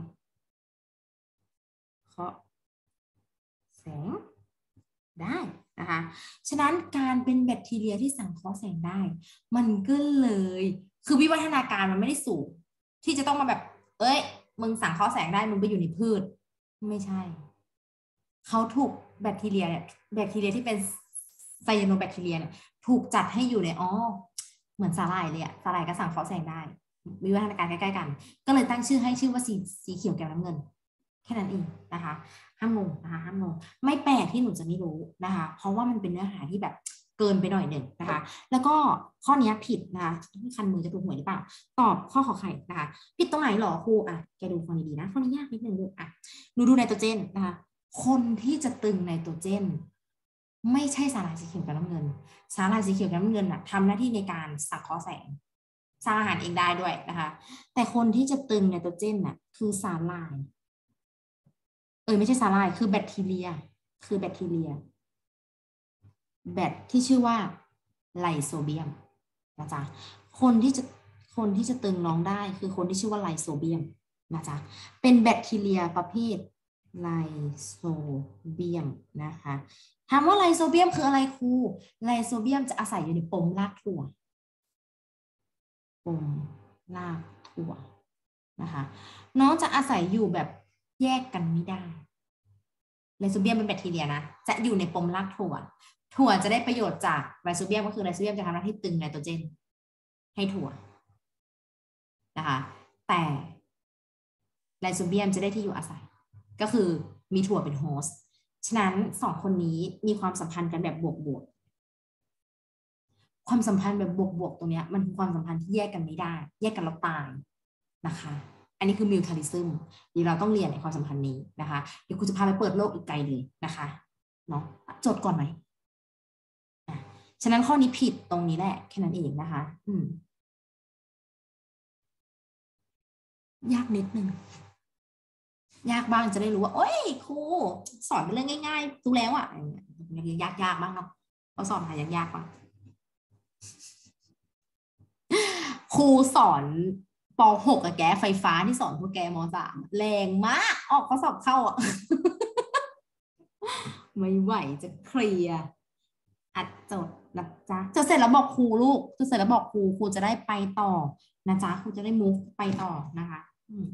เคราะห์แสงได้นะคะฉะนั้นการเป็นแบคทีเรียที่สังเคราะห์แสงได้มันก็เลยคือวิวัฒนาการมันไม่ได้สูงที่จะต้องมาแบบเอ้ยมึงสังเคราะห์แสงได้มึงไปอยู่ในพืชไม่ใช่เขาถูกแบคทีเรียเนี่ยแบคทีเรียที่เป็นไซยาโนแบคทีเรียเนี่ยถูกจัดให้อยู่ในอ๋อเหมือนสาหร่ายเลยอะสาหร่ายก็สังเคราะห์แสงได้วิวัฒนาการใกล้ๆกันก็เลยตั้งชื่อให้ชื่อว่าสีสีเขียวแก้วน้ำเงินแค่นั้นเองนะคะห้ามงงนะคะห้ามงงไม่แปลกที่หนูจะไม่รู้นะคะเพราะว่ามันเป็นเนื้อหาที่แบบเกินไปหน่อยหนึ่งนะคะแล้วก็ข้อนี้ผิดนะคะคันมือจะถูกหวยหรือเปล่าตอบข้อขอไข่นะคะผิดตรงไหนหรอครูอ่ะแกดูฟังดีๆนะข้อนี้ยากนิดนึงลูกอ่ะหนูดูไนโตรเจนนะคะคนที่จะตึงไนโตรเจนไม่ใช่สาหร่ายสีเขียวกับน้ำเงินสาหร่ายสีเขียวกับน้ำเงินน่ะทำหน้าที่ในการสังเคราะห์แสงสร้างอาหารเองได้ด้วยนะคะแต่คนที่จะตึงไนโตรเจนน่ะคือสาหร่ายเออไม่ใช่สาหร่ายคือแบคทีเรียคือแบคทีเรียแบคที่ชื่อว่าไลโซเบียมนะจ๊ะคนที่จะคนที่จะตึงน้องได้คือคนที่ชื่อว่าไลโซเบียมนะจ๊ะเป็นแบคทีเรียประเภทไลโซเบียมนะคะถามว่าไลโซเบียมคืออะไรครูไลโซเบียมจะอาศัยอยู่ในปมรากถั่วปมรากถั่วนะคะน้องจะอาศัยอยู่แบบแยกกันไม่ได้ไลโซเบียมเป็นแบคทีเรียนะจะอยู่ในปมรากถั่วถั่วจะได้ประโยชน์จากไลโซเบียมก็คือไลโซเบียมจะทำหน้าที่ตึงไนโตรเจนให้ถั่วนะคะแต่ไลโซเบียมจะได้ที่อยู่อาศัยก็คือมีถั่วเป็นโฮสต์ฉะนั้นสองคนนี้มีความสัมพันธ์กันแบบบวกบวกความสัมพันธ์แบบบวกบวกตรงนี้มันคือความสัมพันธ์ที่แยกกันไม่ได้แยกกันแล้วตายนะคะอันนี้คือมิวทาริซึมเดี๋ยวเราต้องเรียนในความสัมพันธ์นี้นะคะเดี๋ยวคุณจะพาไปเปิดโลกอีกไกลเลยนะคะเนาะจดก่อนไหมอ่ะฉะนั้นข้อนี้ผิดตรงนี้แหละแค่นั้นเองนะคะอืมยากนิดนึงยากบ้างจะได้รู้ว่าโอ้ยครูสอนเป็นเรื่องง่ายๆรู้แล้วอ่ะยากยากบ้างเนาะเขาสอนหายากยากบ้างครูสอนป หก กับแกไฟฟ้าที่สอนพวกแกม สามแรงมากออกข้อสอบเข้าอ่ะ ไม่ไหวจะเคลียร์อัดจดนะจ๊ะจดเสร็จแล้วบอกครูลูกจดเสร็จแล้วบอกครูครูจะได้ไปต่อนะจ๊ะครูจะได้ move ไปต่อนะคะอืม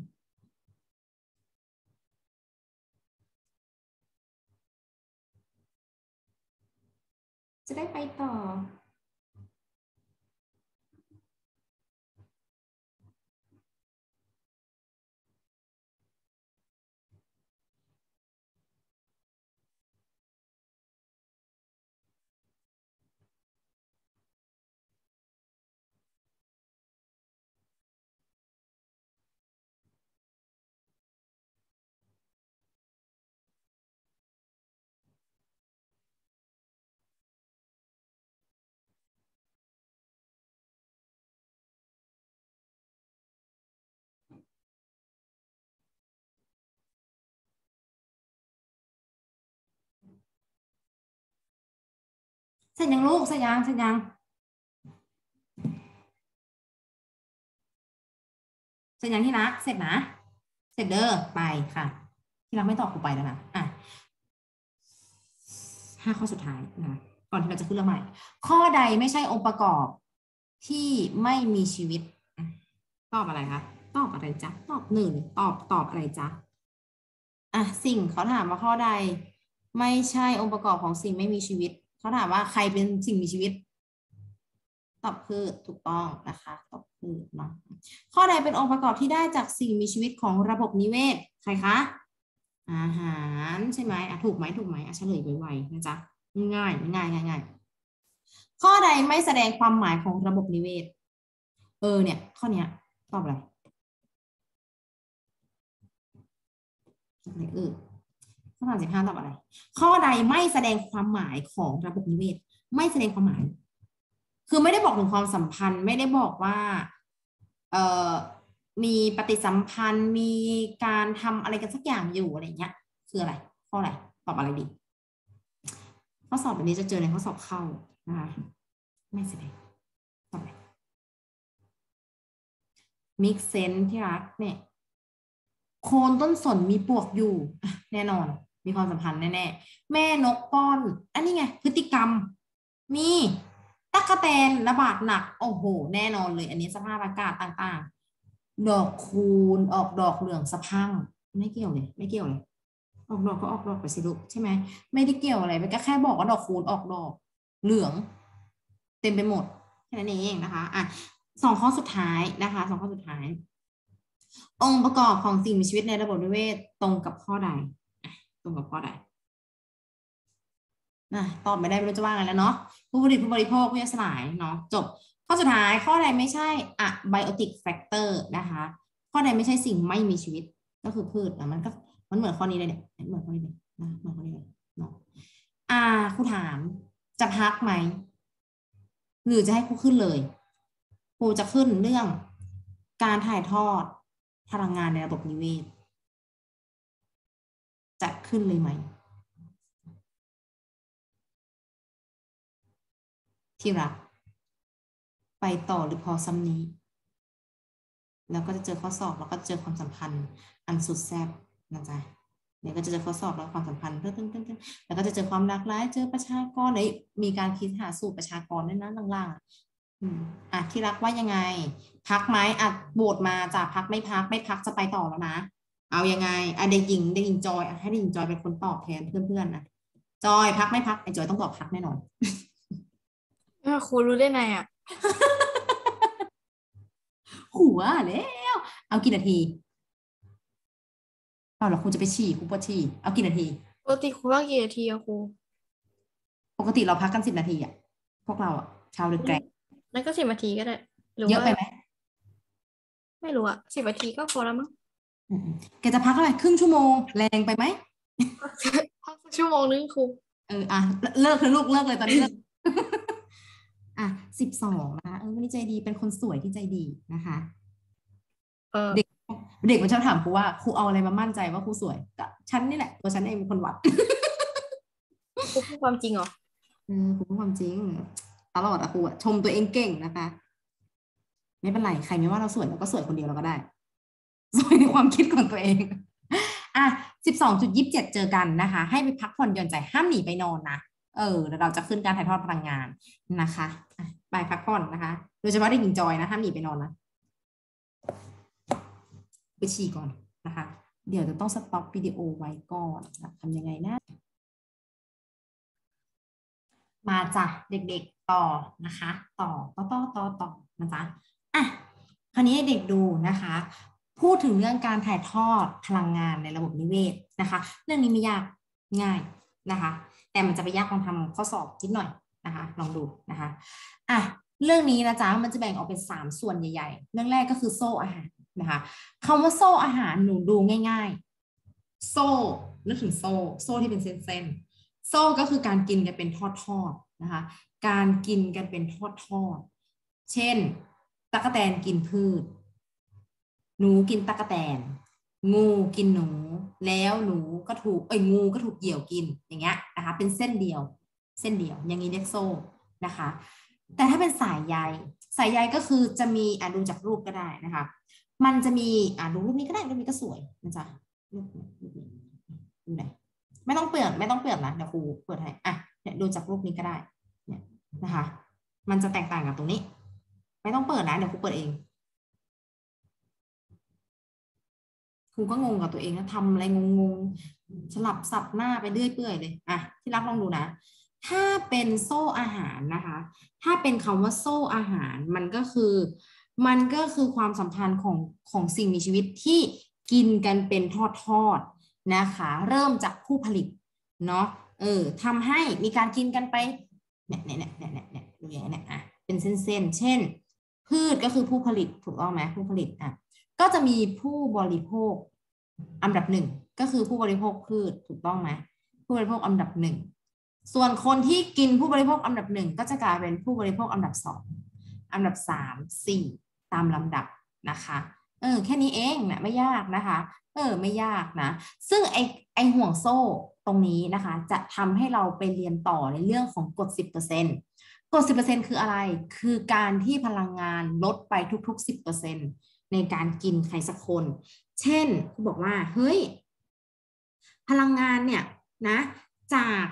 จะได้ไปต่อเสร็จยังลูกเสร็จยังเสร็จยังเสร็จยังที่รักเสร็จนะเสร็จเด้อไปค่ะที่รักไม่ตอบครูไปแล้วนะอ่ะห้าข้อสุดท้ายนะก่อนที่เราจะขึ้นเรื่องใหม่ข้อใดไม่ใช่องค์ประกอบที่ไม่มีชีวิตตอบอะไรคะตอบอะไรจ๊ะตอบหนึ่งตอบตอบอะไรจ๊ะอ่ะสิ่งเขาถามว่าข้อใดไม่ใช่องค์ประกอบของสิ่งไม่มีชีวิตเขาถามว่าใครเป็นสิ่งมีชีวิตตอบพืชถูกต้องนะคะตอบพืชเนาะข้อใดเป็นองค์ประกอบที่ได้จากสิ่งมีชีวิตของระบบนิเวศใครคะอาหารใช่ไหมอ่ะถูกไหมถูกไหมอ่ะเฉลยไวๆนะจ๊ะง่ายง่ายง่ายง่ายข้อใดไม่แสดงความหมายของระบบนิเวศเออเนี่ยข้อเนี้ยตอบอะไรอะไรเออข้อสามสิบห้าตอบอะไรข้อใดไม่แสดงความหมายของระบบนิเวศไม่แสดงความหมายคือไม่ได้บอกถึงความสัมพันธ์ไม่ได้บอกว่าเอ่อมีปฏิสัมพันธ์มีการทำอะไรกันสักอย่างอยู่อะไรเงี้ยคืออะไรข้ออะไรตอบอะไรดีข้อสอบแบบนี้จะเจอในข้อสอบเข้านะคะไม่แสดงตอบอะไร make sense ที่รักเนี่ยโคนต้นสนมีปลวกอยู่แน่นอนมีความสัมพันธ์แน่ๆแม่นกป้อนอันนี้ไงพฤติกรรมมีตั๊กแตนระบาดหนักโอ้โหแน่นอนเลยอันนี้สภาพอากาศต่างๆดอกคูณออกดอกเหลืองสะพรั่งไม่เกี่ยวเลยไม่เกี่ยวเลยออกดอกก็ออกดอกไปสิลูกใช่ไหมไม่ได้เกี่ยวอะไรมันก็แค่บอกว่าดอกคูณออกดอกเหลืองเต็มไปหมดแค่นั้นเองนะคะอ่ะสองข้อสุดท้ายนะคะสองข้อสุดท้ายองค์ประกอบของสิ่งมีชีวิตในระบบนิเวศตรงกับข้อใดตรงกับข้อใดนะตอบไม่ได้ไม่รู้จะว่าไงแล้วเนาะผู้ผลิตผู้บริโภคผู้ย่อยสลายเนาะจบข้อสุดท้ายข้อใดไม่ใช่อะ biotic factor นะคะข้อใดไม่ใช่สิ่งไม่มีชีวิตก็คือพืชอ่ะมันก็มันเหมือนข้อนี้เลยเนี่ยเหมือนข้อนี้เลยนะเหมือนข้อนี้เลยเนาะอ่าครูถามจะพักไหมหรือจะให้ครูขึ้นเลยครูจะขึ้นเรื่องการถ่ายทอดพลังงานในระบบนิเวศจะขึ้นเลยไหมที่รักไปต่อหรือพอซ้ำนี้แล้วก็จะเจอข้อสอบแล้วก็เจอความสัมพันธ์อันสุดแซ่บนะจ๊ะเนี่ยก็จะเจอข้อสอบแล้วความสัมพันธ์เพิ่มเพิ่มเพิ่มแล้วก็จะเจอความหลากหลายเจอประชากรเลยมีการคิดหาสูตรประชากรด้วยนะล่างๆอ่ะอืมอ่ะที่รักว่ายังไงพักไหมอ่ะโหวตมาจากพักไม่พักไม่พักจะไปต่อแล้วนะเอายังไงอ่ะเด็กหญิงเด็กหญิงจอยอ่ะให้เด็กหญิงจอยเป็นคนตอบแทนเพื่อนๆนะจอยพักไม่พักไอ้จอยต้องตอบพักแน่นอนครูรู้ได้ไงอ่ะหัวแล้วเอากี่นาทีเอาเหรอครูจะไปฉี่ครูปวดฉี่เอากี่นาทีปกติครูว่ากี่นาทีอะครูปกติเราพักกันสิบนาทีอ่ะพวกเราอ่ะชาวเดอะแกรนนั่นก็สิบนาทีก็ได้หรือว่าเยอะไปไหมไม่รู้อะสิบนาทีก็พอแล้วมั้งอืมแกจะพักอะไรครึ่งชั่วโมงแรงไปไหมพักสักชั่วโมงนึงครูเอออ่ะเลิกเลยลูกเลิกเลยตอนนี้เลิก อ่ะสิบสองนะคะเออวันนี้ใจดีเป็นคนสวยที่ใจดีนะคะเออเด็กเด็กมันชอบถามครูว่าครูเอาอะไรมามั่นใจว่าครูสวยก็ฉันนี่แหละตัวฉันเองเป็นคนวัดครูพูดความจริงเหรอเออครูพูดความจริงตลอดอะครูอะชมตัวเองเก่งนะคะ ไม่เป็นไรใครไม่ว่าเราสวยเราก็สวยคนเดียวเราก็ได้สวยในความคิดของตัวเองอ่ะสิบสองจุดยี่สิบเจ็ดเจอกันนะคะให้ไปพักผ่อนหย่อนใจห้ามหนีไปนอนนะเออแล้วเราจะขึ้นการถ่ายทอดพลังงานนะคะอ่ะไปพักผ่อนนะคะโดยเฉพาะเด็กหญิงจอยนะห้ามหนีไปนอนนะไปฉี่ก่อนนะคะเดี๋ยวจะต้องสต็อปวิดีโอไว้ก่อนทำยังไงนะมาจ้ะเด็กๆต่อนะคะต่อต่อต่อต่อต่อนะจ๊ะอ่ะคราวนี้เด็กดูนะคะพูดถึงเรื่องการถ่ายทอดพลังงานในระบบนิเวศนะคะเรื่องนี้ไม่ยากง่ายนะคะแต่มันจะไปยากลองทำข้อสอบนิดหน่อยนะคะลองดูนะคะอ่ะเรื่องนี้นะจ๊ะมันจะแบ่งออกเป็นสามส่วนใหญ่ๆเรื่องแรกก็คือโซ่อาหารนะคะคำว่าโซ่อาหารหนูดูง่ายๆโซ่นึกถึงโซ่โซ่ที่เป็นเส้นๆโซ่ก็คือการกินกันเป็นทอดๆนะคะการกินกันเป็นทอดๆเช่นตั๊กแตนกินพืชหนูกินตั๊กแตนงูกินหนูแล้วหนูก็ถูกเอ้ยงูก็ถูกเหยี่ยวกินอย่างเงี้ยนะคะเป็นเส้นเดียวเส้นเดียวอย่างนี้เรียกโซ่นะคะแต่ถ้าเป็นสายใยสายใยก็คือจะมีอ่ะดูจากรูปก็ได้นะคะมันจะมีอ่ะดูรูปนี้ก็ได้รูปนี้ก็สวยนะจ๊ะรูปนี้รูปนี้ดูไหนไม่ต้องเปิดไม่ต้องเปิดนะเดี๋ยวครูเปิดให้อ่ะเนี่ยดูจากรูปนี้ก็ได้เนี่ยนะคะมันจะแตกต่างกับตรงนี้ไม่ต้องเปิดนะเดี๋ยวครูเปิดเองครูก็งงกับตัวเองนะทำอะไรงงๆสลับสับหน้าไปเรื่อยเปื่อยเลยอ่ะที่รักลองดูนะถ้าเป็นโซ่อาหารนะคะถ้าเป็นคำว่าโซ่อาหารมันก็คือมันก็คือความสัมพันธ์ของของสิ่งมีชีวิตที่กินกันเป็นทอดๆนะคะเริ่มจากผู้ผลิตเนาะเออทำให้มีการกินกันไปเนี่ยเนี่ยเนี่ยเนี่ยเนี่ยดูอย่างนี้เนี่ยอ่ะเป็นเส้นๆเช่นพืชก็คือผู้ผลิตถูกต้องไหมผู้ผลิตอ่ะก็จะมีผู้บริโภคอันดับหนึ่งก็คือผู้บริโภคพืชถูกต้องไหมผู้บริโภคอันดับหนึ่งส่วนคนที่กินผู้บริโภคอันดับหนึ่งก็จะกลายเป็นผู้บริโภคอันดับสองอันดับสามสี่ตามลำดับนะคะเออแค่นี้เองนะไม่ยากนะคะเออไม่ยากนะซึ่งไอไอห่วงโซ่ตรงนี้นะคะจะทำให้เราไปเรียนต่อในเรื่องของกฎ สิบเปอร์เซ็นต์ กฎ สิบเปอร์เซ็นต์ คืออะไรคือการที่พลังงานลดไปทุกๆ สิบเปอร์เซ็นต์ ในการกินใครสักคนเช่นเขาบอกว่าเฮ้ยพลังงานเนี่ยนะจาก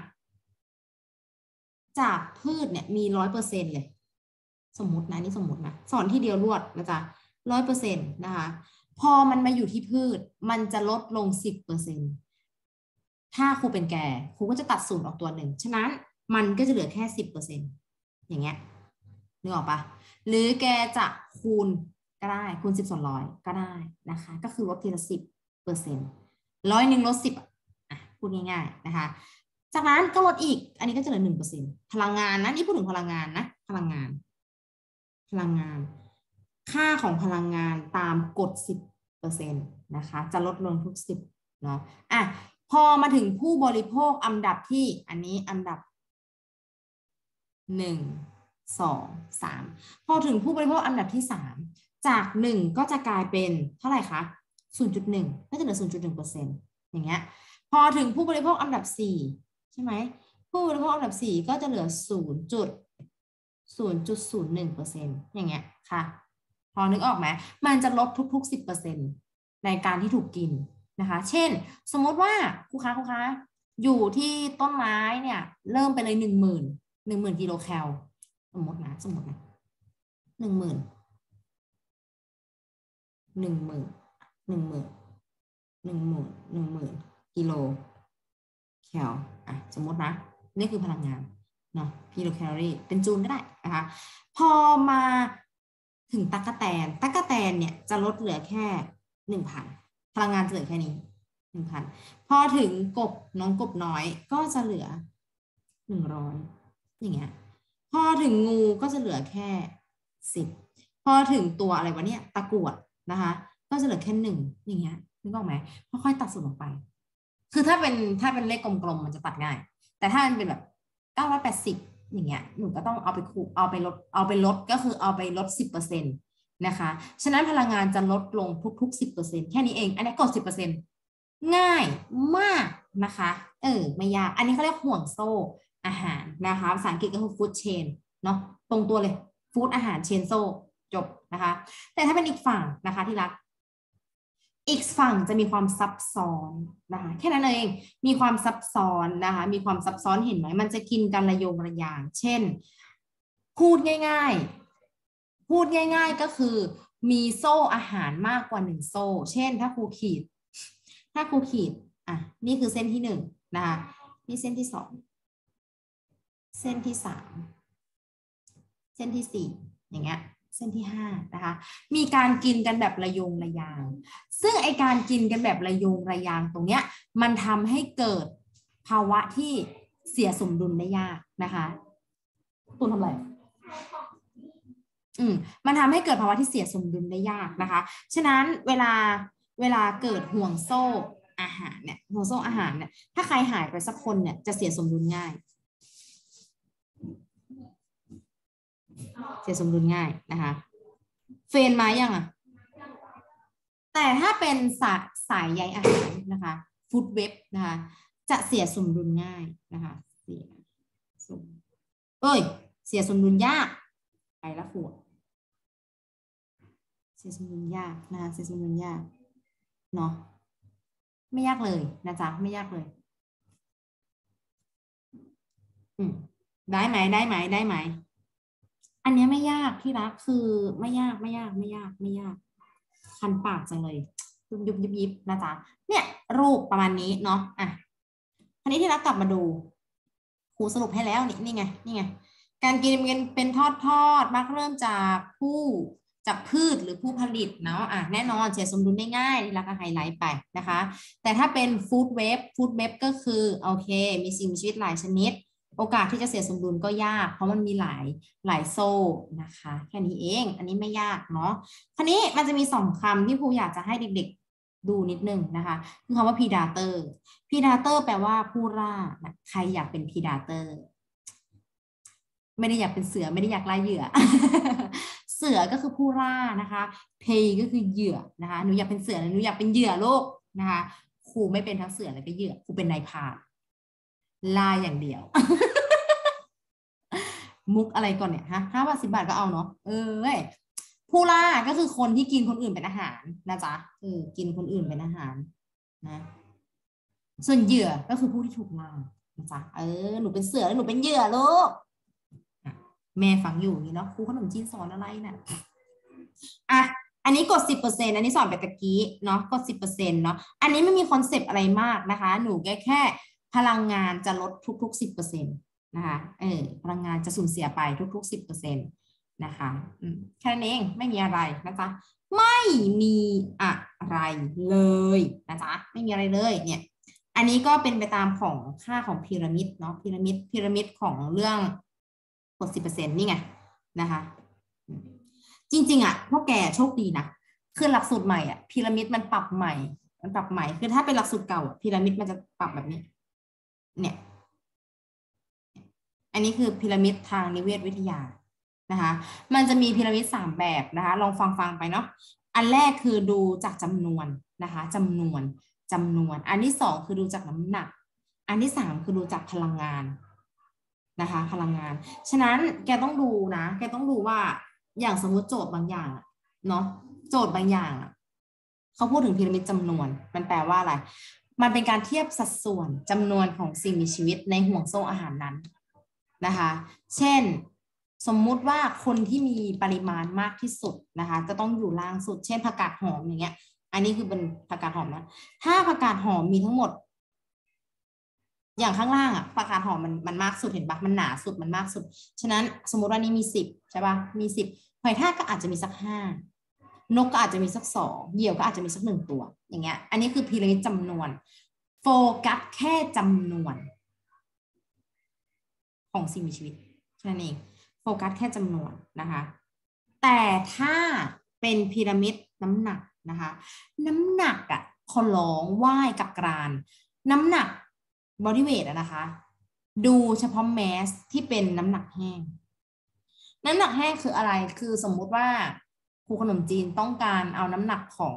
จากพืชเนี่ยมีร้อยเปอร์เซ็นต์เลยสมมตินะนี่สมมตินะสอนที่เดียวรวดนะจ๊ะร้อยเปอร์เซ็นต์นะคะพอมันมาอยู่ที่พืชมันจะลดลงสิบเปอร์เซ็นต์ถ้าครูเป็นแกครูก็จะตัดศูนย์ออกตัวหนึ่งฉะนั้นมันก็จะเหลือแค่สิบเปอร์เซ็นต์อย่างเงี้ยนึกออกปะหรือแกจะคูณก็ได้คูณสิบส่วนร้อยก็ได้นะคะก็คือลดทีละสิบเปอร์เซ็นต์ร้อยหนึ่งลดสิบอ่ะพูดง่ายๆนะคะจากนั้นก็ลดอีกอันนี้ก็จะเหลือหนึ่งเปอร์เซ็นต์พลังงานนะนี่พูดถึงพลังงานนะพลังงานพลังงานค่าของพลังงานตามกฎ สิบเปอร์เซ็นต์ นะคะจะลดลงทุกสิบเนาะอ่ะพอมาถึงผู้บริโภคอันดับที่อันนี้อันดับหนึ่ง สอง สามพอถึงผู้บริโภคอันดับที่สามจากหนึ่งก็จะกลายเป็นเท่าไหร่คะ ศูนย์จุดหนึ่ง ก็จะเหลือ ศูนย์จุดหนึ่งเปอร์เซ็นต์ อย่างเงี้ยพอถึงผู้บริโภคอันดับสี่ใช่ไหมผู้บริโภคอันดับสี่ก็จะเหลือ ศูนย์จุดศูนย์ศูนย์หนึ่งเปอร์เซ็นต์ อย่างเงี้ยค่ะพอนึกออกไหมมันจะลดทุกๆ สิบเปอร์เซ็นต์ ในการที่ถูกกินนะคะเช่นสมมติว่าครูคะครูคะอยู่ที่ต้นไม้เนี่ยเริ่มไปเลยหนึ่งหมื่นหนึ่งหมื่นกิโลแคลสมมตินะสมมตินะหนึ่งหมื่นหนึ่งหมื่นหนึ่งหมื่นหนึ่งหมื่นหนึ่งหมื่นกิโลแคลอ่ะสมมตินะนี่คือพลังงานเนาะกิโลแคลอรี่เป็นจูลก็ได้นะคะพอมาถึงตั๊กแตนตั๊กแตนเนี่ยจะลดเหลือแค่หนึ่งพันพลังงานจะเหลือแค่นี้หนึ่งพันพอถึงกบน้องกบน้อยก็จะเหลือหนึ่งร้อยอย่างเงี้ยพอถึงงูก็จะเหลือแค่สิบพอถึงตัวอะไรวะเนี่ยตะกรวดนะคะก็จะเหลือแค่หนึ่งอย่างเงี้ยนึกออกไหมค่อยๆตัดส่วนออกไปคือถ้าเป็นถ้าเป็นเลขกลมๆมันจะตัดง่ายแต่ถ้ามันเป็นแบบเก้าร้อยแปดสิบอย่างเงี้ยหนูก็ต้องเอาไปคูเอาไปลดเอาไปลดก็คือเอาไปลด สิบเปอร์เซ็นต์ นะคะฉะนั้นพลังงานจะลดลงทุกๆ สิบเปอร์เซ็นต์ แค่นี้เองอันนี้กด สิบเปอร์เซ็นต์ ง่ายมากนะคะเออไม่ยากอันนี้เขาเรียกห่วงโซ่อาหารนะคะภาษาอังกฤษก็คือ food chain เนาะตรงตัวเลยฟู้ดอาหารเชนโซ่จบนะคะแต่ถ้าเป็นอีกฝั่งนะคะที่รักอีกฝั่งจะมีความซับซ้อนนะคะแค่นั้นเองมีความซับซ้อนนะคะมีความซับซ้อนเห็นไหมมันจะกินกันระโยงระยางเช่นพูดง่ายๆพูดง่ายๆก็คือมีโซ่อาหารมากกว่าหนึ่งโซ่เช่นถ้าครูขีดถ้าครูขีดอ่ะนี่คือเส้นที่หนึ่งนะคะนี่เส้นที่สองเส้นที่สามเส้นที่สี่อย่างเงี้ยเส้นที่ห้านะคะมีการกินกันแบบระโยงระยางซึ่งไอการกินกันแบบระโยงระยางตรงเนี้ยมันทำให้เกิดภาวะที่เสียสมดุลได้ยากนะคะตูนทำอะไรอืมมันทำให้เกิดภาวะที่เสียสมดุลได้ยากนะคะฉะนั้นเวลาเวลาเกิดห่วงโซ่อาหารเนี่ยห่วงโซ่อาหารเนี่ยถ้าใครหายไปสักคนเนี่ยจะเสียสมดุลง่ายเสียสมดุลง่ายนะคะเฟรนมายังอ่ะแต่ถ้าเป็นสายสายใยอาหารนะคะฟู้ดเว็บนะคะจะเสียสมดุลง่ายนะคะเสียสมเอ้ยเสียสมดุลยากไปละขวดเสียสมดุลยากนะคะเสียสมดุลยากเนาะไม่ยากเลยนะจ๊ะไม่ยากเลยอืมได้ไหมได้ไหมได้ไหมอันนี้ไม่ยากที่รักคือไม่ยากไม่ยากไม่ยากไม่ยากคันปากจังเลยยุบยุบยิบยิบนะจ๊ะเนี่ยรูปประมาณนี้เนาะอ่ะทีนี้ที่รักกลับมาดูครูสรุปให้แล้วนี่นี่ไงนี่ไงการกินเป็นเป็นทอดทอดมักเริ่มจากผู้จากพืชหรือผู้ผลิตเนาะอ่ะแน่นอนเสียสมดุลได้ง่ายที่รักก็ไฮไลท์ไปนะคะแต่ถ้าเป็นฟู้ดเว็บฟู้ดเว็บก็คือโอเคมีสิ่งมีชีวิตหลายชนิดโอกาสที่จะเสียสมดุลก็ยากเพราะมันมีหลายหลายโซ่นะคะแค่นี้เองอันนี้ไม่ยากเนาะคราวนี้มันจะมีสองคำที่ครูอยากจะให้เด็กๆดูนิดนึงนะคะคือคำว่า predator predator แปลว่าผู้ล่าใครอยากเป็น predator ไม่ได้อยากเป็นเสือไม่ได้อยากล่าเหยื่อ เสือก็คือผู้ล่านะคะ prey ก็คือเหยื่อนะคะหนูอยากเป็นเสือหนูอยากเป็นเหยื่อโลกนะคะครูไม่เป็นทั้งเสือและก็เหยื่อครูเป็นนายพรานล่าอย่างเดียว มุกอะไรก่อนเนี่ยฮะห้าบาทสิบบาทก็เอาเนาะเออผู้ล่าก็คือคนที่กินคนอื่นเป็นอาหารนะจ๊ะเออกินคนอื่นเป็นอาหารนะส่วนเหยื่อก็คือผู้ที่ถูกล่านะจ๊ะเออหนูเป็นเสือแล้วหนูเป็นเหยื่อลูกแม่ฟังอยู่นี่เนาะครูขนมจีนสอนอะไรน่ะอ่ะอันนี้กด สิบเปอร์เซ็นต์ อันนี้สอนไปตะกี้เนาะกด สิบเปอร์เซ็นต์ เนาะอันนี้ไม่มีคอนเซปต์อะไรมากนะคะหนูแค่แค่พลังงานจะลดทุกๆ สิบเปอร์เซ็นต์ นะคะเออพลังงานจะสูญเสียไปทุกๆ สิบเปอร์เซ็นต์ นะคะอืมแค่นั้นเองไม่มีอะไรนะจ๊ะไม่มีอะไรเลยนะจ๊ะไม่มีอะไรเลยเนี่ยอันนี้ก็เป็นไปตามของค่าของพีระมิดเนาะพีระมิดพีระมิดของเรื่องกดสิบเปอร์เซ็นต์นี่ไงนะคะจริงๆอ่ะพวกแกโชคดีนะคือหลักสูตรใหม่อ่ะพีระมิดมันปรับใหม่มันปรับใหม่คือถ้าเป็นหลักสูตรเก่าพีระมิดมันจะปรับแบบนี้เนี่ยอันนี้คือพีระมิดทางนิเวศวิทยานะคะมันจะมีพีระมิดสามแบบนะคะลองฟังฟังไปเนาะอันแรกคือดูจากจำนวนนะคะจำนวนจำนวนอันที่สองคือดูจากน้ำหนักอันที่สามคือดูจากพลังงานนะคะพลังงานฉะนั้นแกต้องดูนะแกต้องดูว่าอย่างสมมุติโจทย์บางอย่างเนาะโจทย์บางอย่างเขาพูดถึงพีระมิดจำนวนมันแปลว่าอะไรมันเป็นการเทียบสัดส่วนจำนวนของสิ่งมีชีวิตในห่วงโซ่อาหารนั้นนะคะเช่นสมมุติว่าคนที่มีปริมาณมากที่สุดนะคะจะต้องอยู่ล่างสุดเช่นผักกาดหอมอย่างเงี้ยอันนี้คือเป็นผักกาดหอมนะถ้าผักกาดหอมมีทั้งหมดอย่างข้างล่างอ่ะผักกาดหอมมันมันมากสุดเห็นปะมันหนาสุดมันมากสุดฉะนั้นสมมุติว่านี้มีสิบใช่ปะมีสิบหอยทากก็อาจจะมีสักห้านกก็อาจจะมีสักสองเหยี่ยวก็อาจจะมีสักหนึ่งตัวอย่างเงี้ยอันนี้คือพีระมิดจำนวนโฟกัสแค่จำนวนของสิ่งมีชีวิตแค่นั้นเองโฟกัสแค่จำนวนนะคะแต่ถ้าเป็นพีระมิดน้ำหนักนะคะน้ำหนักอะขอร้องไหว้กับกรานน้ำหนักบอดี้เวทอะนะคะดูเฉพาะแมสที่เป็นน้ำหนักแห้งน้ำหนักแห้งคืออะไรคือสมมุติว่าครูขนมจีนต้องการเอาน้ำหนักของ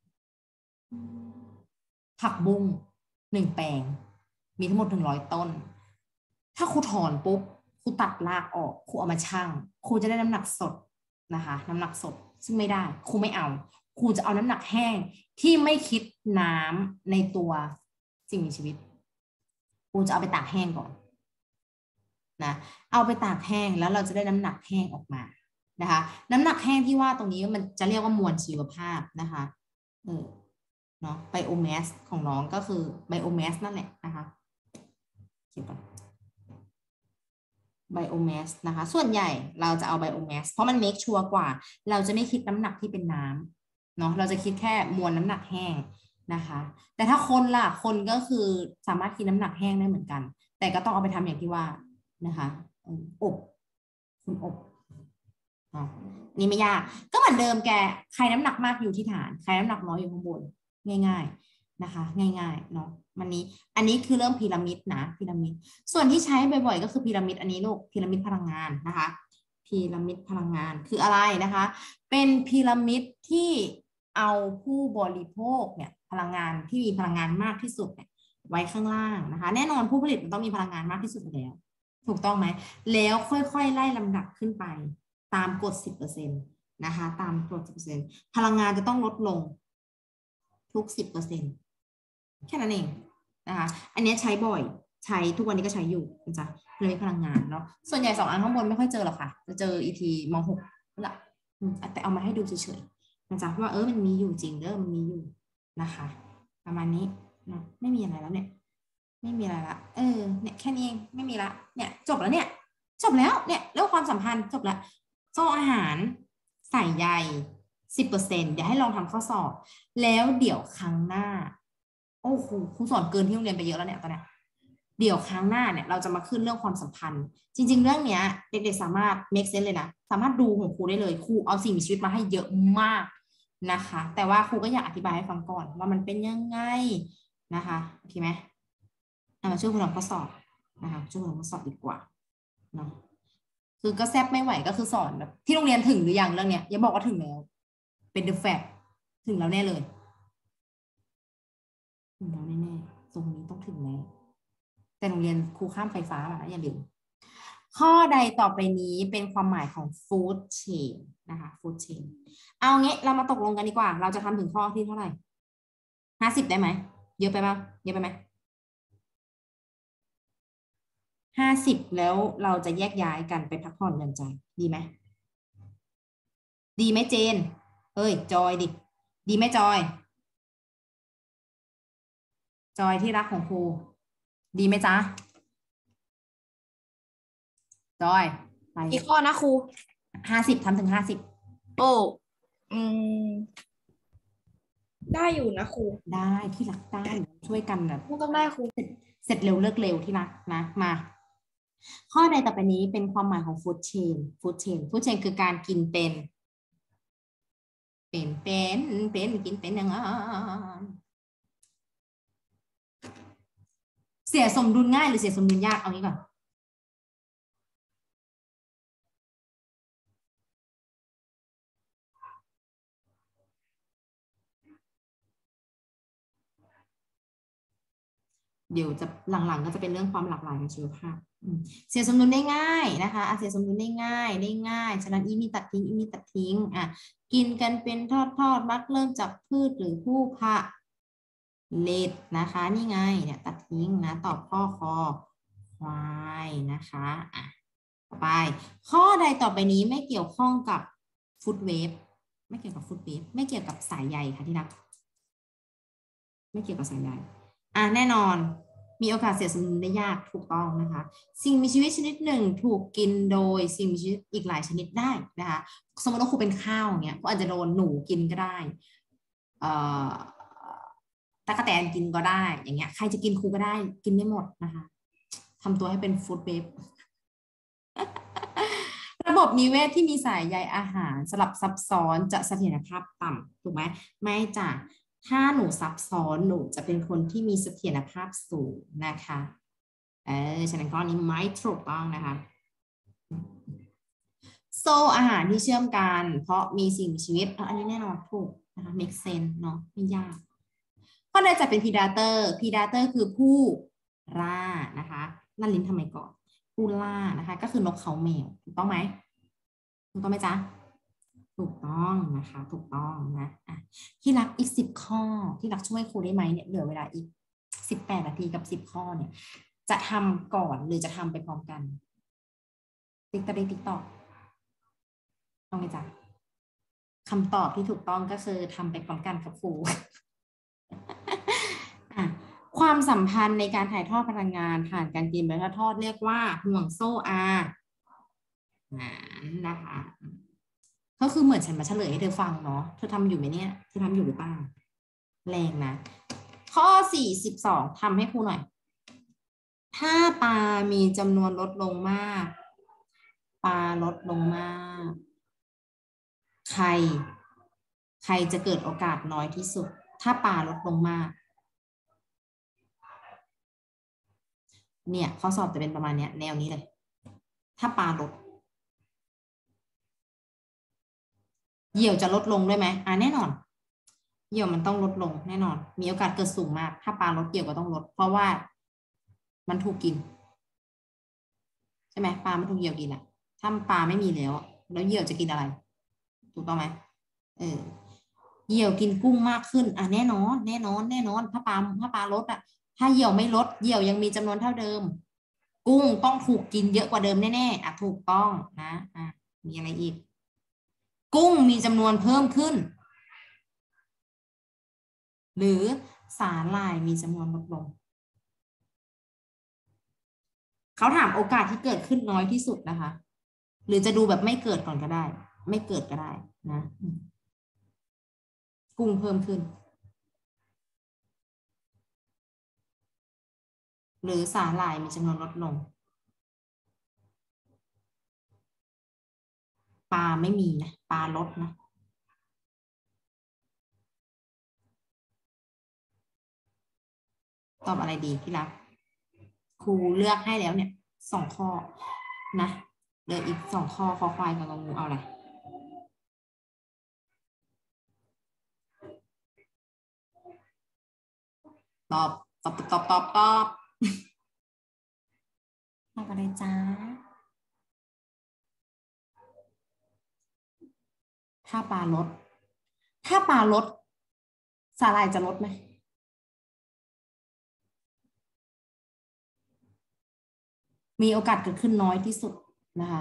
ผักบุ้งหนึ่งแปลงมีทั้งหมดหนึ่งร้อยต้นถ้าครูถอนปุ๊บครูตัดรากออกครูเอามาชั่งครูจะได้น้ำหนักสดนะคะน้ำหนักสดซึ่งไม่ได้ครูไม่เอาครูจะเอาน้ำหนักแห้งที่ไม่คิดน้ำในตัวสิ่งมีชีวิตครูจะเอาไปตากแห้งก่อนนะเอาไปตากแห้งแล้วเราจะได้น้ำหนักแห้งออกมานะคะน้ำหนักแห้งที่ว่าตรงนี้มันจะเรียกว่ามวลชีวภาพนะคะเออเนาะไบโอแมสของน้องก็คือไบโอแมสนั่นแหละนะคะเขียนก่อนไบโอแมสนะคะส่วนใหญ่เราจะเอาไบโอแมสเพราะมันเมคชัวร์กว่าเราจะไม่คิดน้ำหนักที่เป็นน้ำเนาะเราจะคิดแค่มวลน้ำหนักแห้งนะคะแต่ถ้าคนล่ะคนก็คือสามารถคิดน้ำหนักแห้งได้เหมือนกันแต่ก็ต้องเอาไปทำอย่างที่ว่านะคะอบคุณอบนี่ไม่ยากก็เหมือนเดิมแกใครน้ำหนักมากอยู่ที่ฐานใครน้ำหนักน้อยอยู่ข้างบนง่ายๆนะคะง่ายๆเนาะมันนี้อันนี้คือเริ่มพีระมิดนะพีระมิดส่วนที่ใช้บ่อยๆก็คือพีระมิดอันนี้ลูกพีระมิดพลังงานนะคะพีระมิดพลังงานคืออะไรนะคะเป็นพีระมิดที่เอาผู้บริโภคเนี่ยพลังงานที่มีพลังงานมากที่สุดเนี่ยไว้ข้างล่างนะคะแน่นอนผู้ผลิตมันต้องมีพลังงานมากที่สุดอยู่แล้วถูกต้องไหมแล้วค่อยๆไล่ลำดับขึ้นไปตามกฎ สิบเปอร์เซ็นต์ นะคะตามกฎ สิบเปอร์เซ็นต์ พลังงานจะต้องลดลงทุก สิบเปอร์เซ็นต์ แค่นั้นเองนะคะอันนี้ใช้บ่อยใช้ทุกวันนี้ก็ใช้อยู่นะจ๊ะเรื่องพลังงานเนาะส่วนใหญ่สองอันข้างบนไม่ค่อยเจอหรอกค่ะจะเจออีทีมหกนั่นแหละแต่เอามาให้ดูเฉยๆนะจ๊ะว่าเออมันมีอยู่จริงเด้อมันมีอยู่นะคะประมาณนี้นะไม่มีอะไรแล้วเนี่ยไม่มีอะไรละเออเนี่ยแค่นี้เองไม่มีละเนี่ยจบแล้วเนี่ยจบแล้วเนี่ยเรื่องความสัมพันธ์จบแล้วโซ่อาหารใส่ใย สิบเปอร์เซ็นต์ เดี๋ยวให้ลองทำข้อสอบแล้วเดี๋ยวครั้งหน้าโอ้โหครูสอนเกินที่โรงเรียนไปเยอะแล้วเนี่ยตอนนี้เดี๋ยวครั้งหน้าเนี่ยเราจะมาขึ้นเรื่องความสัมพันธ์จริงๆเรื่องเนี้ยเด็กๆสามารถ make sense เลยนะสามารถดูของครูได้เลยครูเอาสิ่งมีชีวิตมาให้เยอะมากนะคะแต่ว่าครูก็อยากอธิบายให้ฟังก่อนว่ามันเป็นยังไงนะคะโอเคไหมเอามาช่วยครูทำข้อสอบนะคะช่วยครูทำข้อสอบดีกว่าเนาะคือก็แซบไม่ไหวก็คือสอนแบบที่โรงเรียนถึงหรือยังเรื่องเนี้ยอย่าบอกว่าถึงแล้วเป็น the fact ถึงแล้วแน่เลยถึงแล้วแน่ๆตรงนี้ต้องถึงแล้วแต่โรงเรียนครูข้ามไฟฟ้ามานะอย่าลืมข้อใดต่อไปนี้เป็นความหมายของ food chain นะคะ food chain เอางี้เรามาตกลงกันดีกว่าเราจะทำถึงข้อที่เท่าไหร่ห้าสิบได้ไหมเยอะไปป่ะเยอะไปไหมห้าสิบแล้วเราจะแยกย้ายกันไปพักผ่อนหย่อนใจดีไหมดีไหมเจนเอ้ยจอยดิดีไหมจอยจอยที่รักของครูดีไหมจ๊ะจอยไปกี่ข้อนะครูห้าสิบทำถึงห้าสิบโอ้อืมได้อยู่นะครูได้ที่รักได้ช่วยกันแบบครูต้องได้ครูเสร็จเร็วเลิกเร็วที่รักนะมาข้อใดต่อไปนี้เป็นความหมายของ food chain food chain food chain คือการกินเป็นเป็นเป็นเป็นกินเป็นยังไงเสียสมดุลง่ายหรือเสียสมดุลยากเอางี้ก่อนเดี๋ยวจะหลังๆก็จะเป็นเรื่องความหลากหลายของชีวภาพเสียสมดุลได้ง่ายนะคะเสียสมดุลได้ง่ายได้ง่ายฉะนั้นอีมีตัดทิ้งอีมีตัดทิ้งอ่ะกินกันเป็นทอดทอดมักเริ่มจากพืชหรือผู้ผลิตนะคะนี่ไงเนี่ยตัดทิ้งนะตอบข้อคอควายนะคะอ่ะต่อไปข้อใดต่อไปนี้ไม่เกี่ยวข้องกับฟู้ดเวฟไม่เกี่ยวกับฟู้ดเวฟไม่เกี่ยวกับสายใยค่ะที่รักไม่เกี่ยวกับสายใยอ่ะแน่นอนมีโอกาสเสียสมดุลได้ยากถูกต้องนะคะสิ่งมีชีวิตชนิดหนึ่งถูกกินโดยสิ่งมีชีวิตอีกหลายชนิดได้นะคะสมมติว่าครูเป็นข้าวเนี่ยก็อาจจะโดนหนูกินก็ได้เอ่อตะกแตนกินก็ได้อย่างเงี้ยใครจะกินครูก็ได้กินได้หมดนะคะทำตัวให้เป็นฟู้ดเวฟระบบนิเวศที่มีสายใยอาหารสลับซับซ้อนจะเสถียรภาพต่ำถูกไหมไม่จ้ะถ้าหนูซับซ้อนหนูจะเป็นคนที่มีเสถียรภาพสูงนะคะเออฉะนั้นข้อนี้ไม่ถูกต้องนะคะโซ่อาหารที่เชื่อมกันเพราะมีสิ่งมีชีวิตอันนี้แน่นอนถูกนะคะ make sense เนาะไม่ยากข้อใดจะเป็นพีดาเตอร์พีดาเตอร์คือผู้ล่านะคะนั่นลิ้นทำไมก่อนผู้ล่านะคะก็คือนกเขาแมวถูกต้องไหมถูกต้องไหมจ๊ะถูกต้องนะคะถูกต้องนะอ่ะที่รักอีกสิบข้อที่รักช่วยครูได้ไหมเนี่ยเหลือเวลาอีกสิบแปดนาทีกับสิบข้อเนี่ยจะทำก่อนหรือจะทำไปพร้อมกันติ๊กตะติ๊กตอกต้องไหมจ๊ะคำตอบที่ถูกต้องก็คือทำไปพร้อมกันกับครู ความสัมพันธ์ในการถ่ายทอดพลังงานผ่านการกินแบบทอดเรียกว่าห่วงโซ่อาหารนะคะก็คือเหมือนฉันมาเฉลยให้เธอฟังเนาะเธอทำอยู่ไหมเนี่ยเธอทำอยู่หรือเปล่าแรงนะข้อสี่สิบสองทำให้ครูหน่อยถ้าปลามีจำนวนลดลงมากปลาลดลงมากใครใครจะเกิดโอกาสน้อยที่สุดถ้าปลาลดลงมากเนี่ยข้อสอบจะเป็นประมาณเนี้ยแนวนี้เลยถ้าปลาลดเหยี่ยวจะลดลงด้วยไหมอ่าแน่นอนเหยี่ยวมันต้องลดลงแน่นอนมีโอกาสเกิดสูงมากถ้าปลาลดเหยี่ยวก็ต้องลดเพราะว่ามันถูกกินใช่ไหมปลามันถูกเหยี่ยวกินอะถ้าปลาไม่มีแล้วแล้วเหยี่ยวจะกินอะไรถูกต้องไหมเออเหยี่ยวกินกุ้งมากขึ้นอ่ะแน่นอนแน่นอนแน่นอนถ้าปลาถ้าปลาลดอะถ้าเหยี่ยวไม่ลดเหยี่ยวยังมีจำนวนเท่าเดิมกุ้งต้องถูกกินเยอะกว่าเดิมแน่ๆอ่ะถูกต้องนะอ่ะมีอะไรอีกกุ้งมีจำนวนเพิ่มขึ้นหรือสาหร่ายมีจำนวนลดลงเขาถามโอกาสที่เกิดขึ้นน้อยที่สุดนะคะหรือจะดูแบบไม่เกิดก่อนก็ได้ไม่เกิดก็ได้นะกุ้งเพิ่มขึ้นหรือสาหร่ายมีจำนวนลดลงปลาไม่มีนะปลาลดนะตอบอะไรดีที่รักครูเลือกให้แล้วเนี่ยสองข้อนะเหลืออีกสองข้อคอควายกับงองูเอาอะไรตอบตอบตอบตอบตอบตอบอะไรจ้าถ้าปลาลดถ้าปลาลดสาหร่ายจะลดไหมมีโอกาสเกิดขึ้นน้อยที่สุดนะคะ